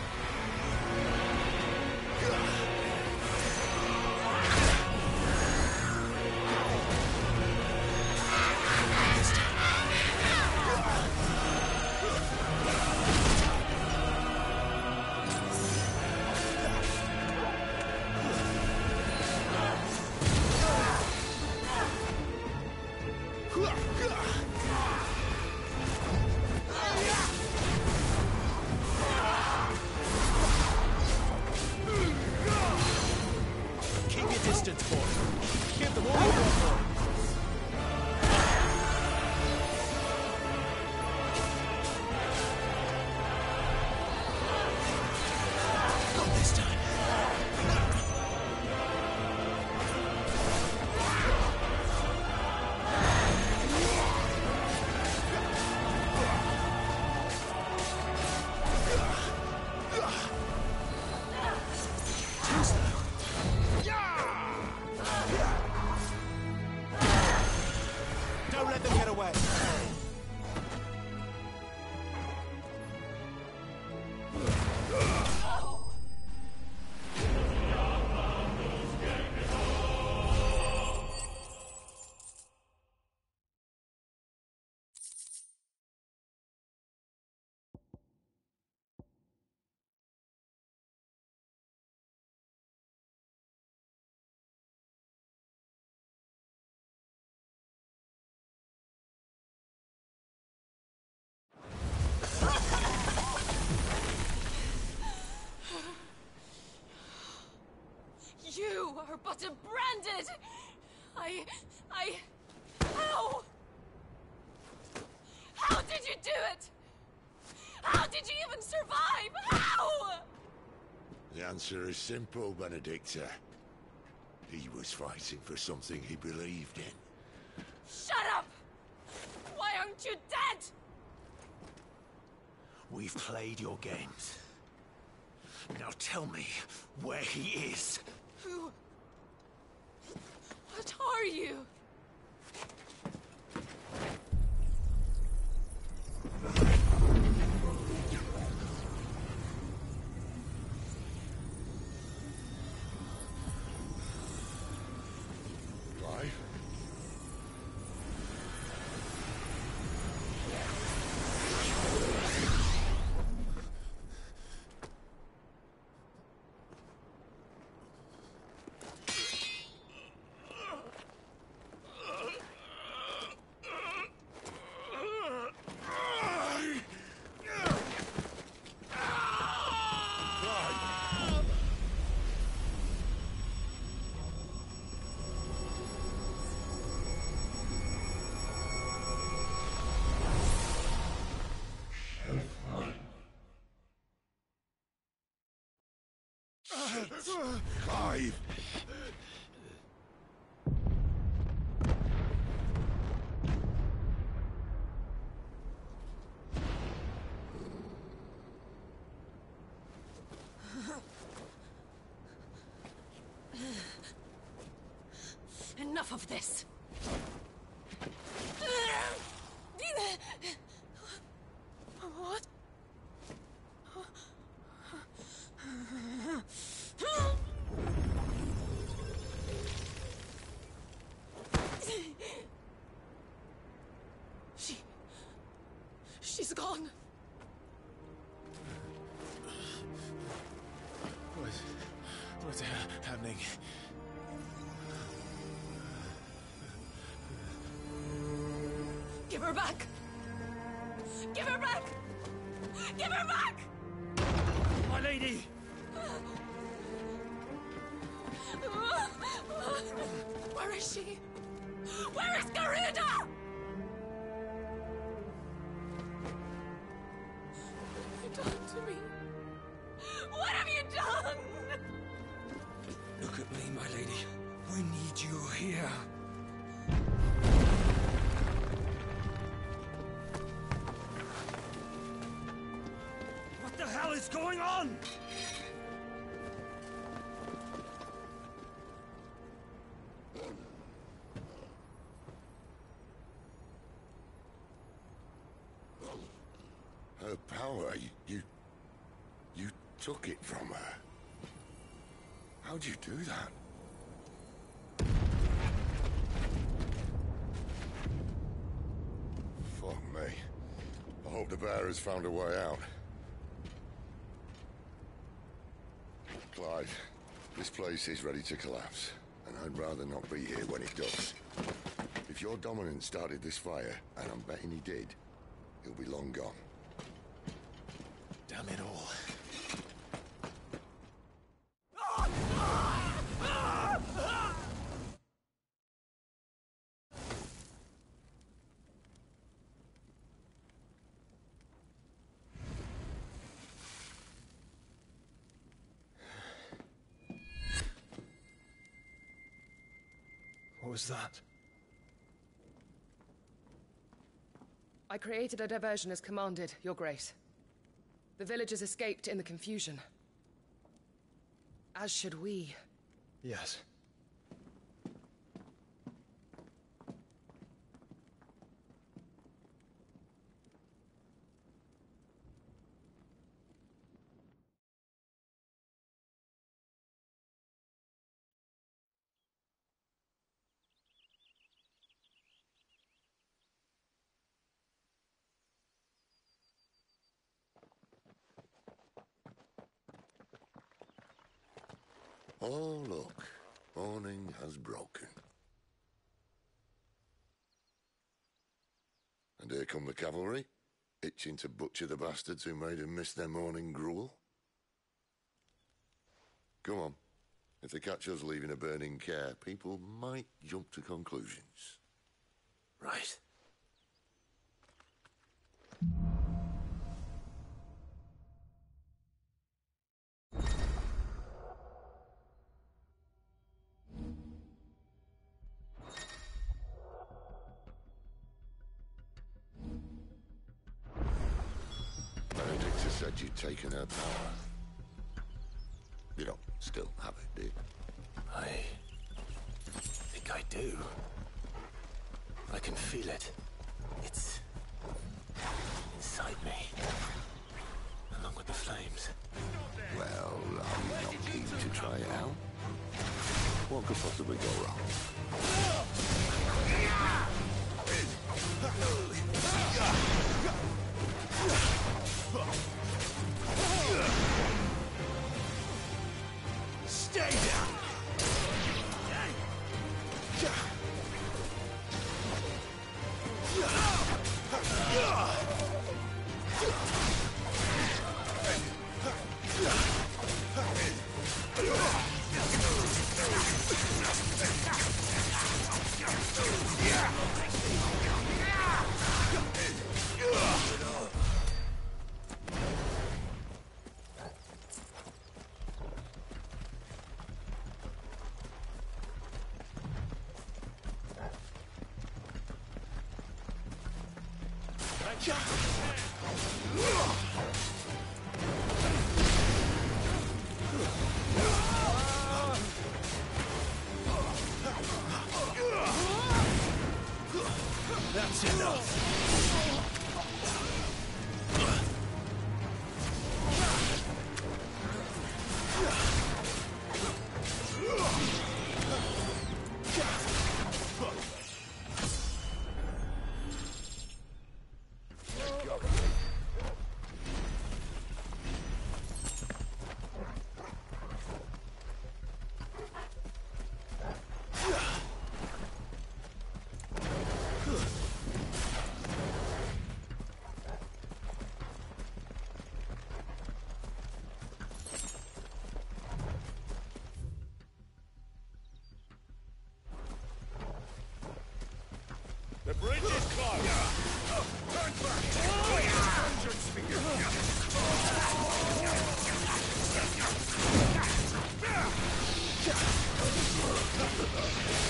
Keep your distance, boy. Give them all you want for. Not this time. Don't let them get away. You are but a branded! How? How did you do it? How did you even survive? How? The answer is simple, Benedicta. He was fighting for something he believed in. Shut up! Why aren't you dead? We've played your games. Now tell me where he is. Who? What are you? Clive? Clive! Enough of this. What? She's gone. What's happening? Give her back! Give her back! Give her back! My lady! Where is she? Where is Garuda? What have you done to me? What have you done? Look at me, my lady. We need you here. is going on? Her power, you took it from her. How'd you do that? Fuck me. I hope the bearers found a way out. Clive, this place is ready to collapse, and I'd rather not be here when it does. If your dominant started this fire, and I'm betting he did, he'll be long gone. Damn it all. What was that? I created a diversion as commanded, Your Grace. The villagers escaped in the confusion. As should we. Yes. Oh, look. Morning has broken. And here come the cavalry, itching to butcher the bastards who made them miss their morning gruel. Come on. If they catch us leaving a burning care, people might jump to conclusions. Right. Benedicta said you'd taken her power. You don't still have it, do you? I think I do. I can feel it. It's inside me, along with the flames. Well, are you not keen to try it out? What could possibly go wrong? Stay down! That's enough. The bridge is closed! Turn back! Vengeance spear!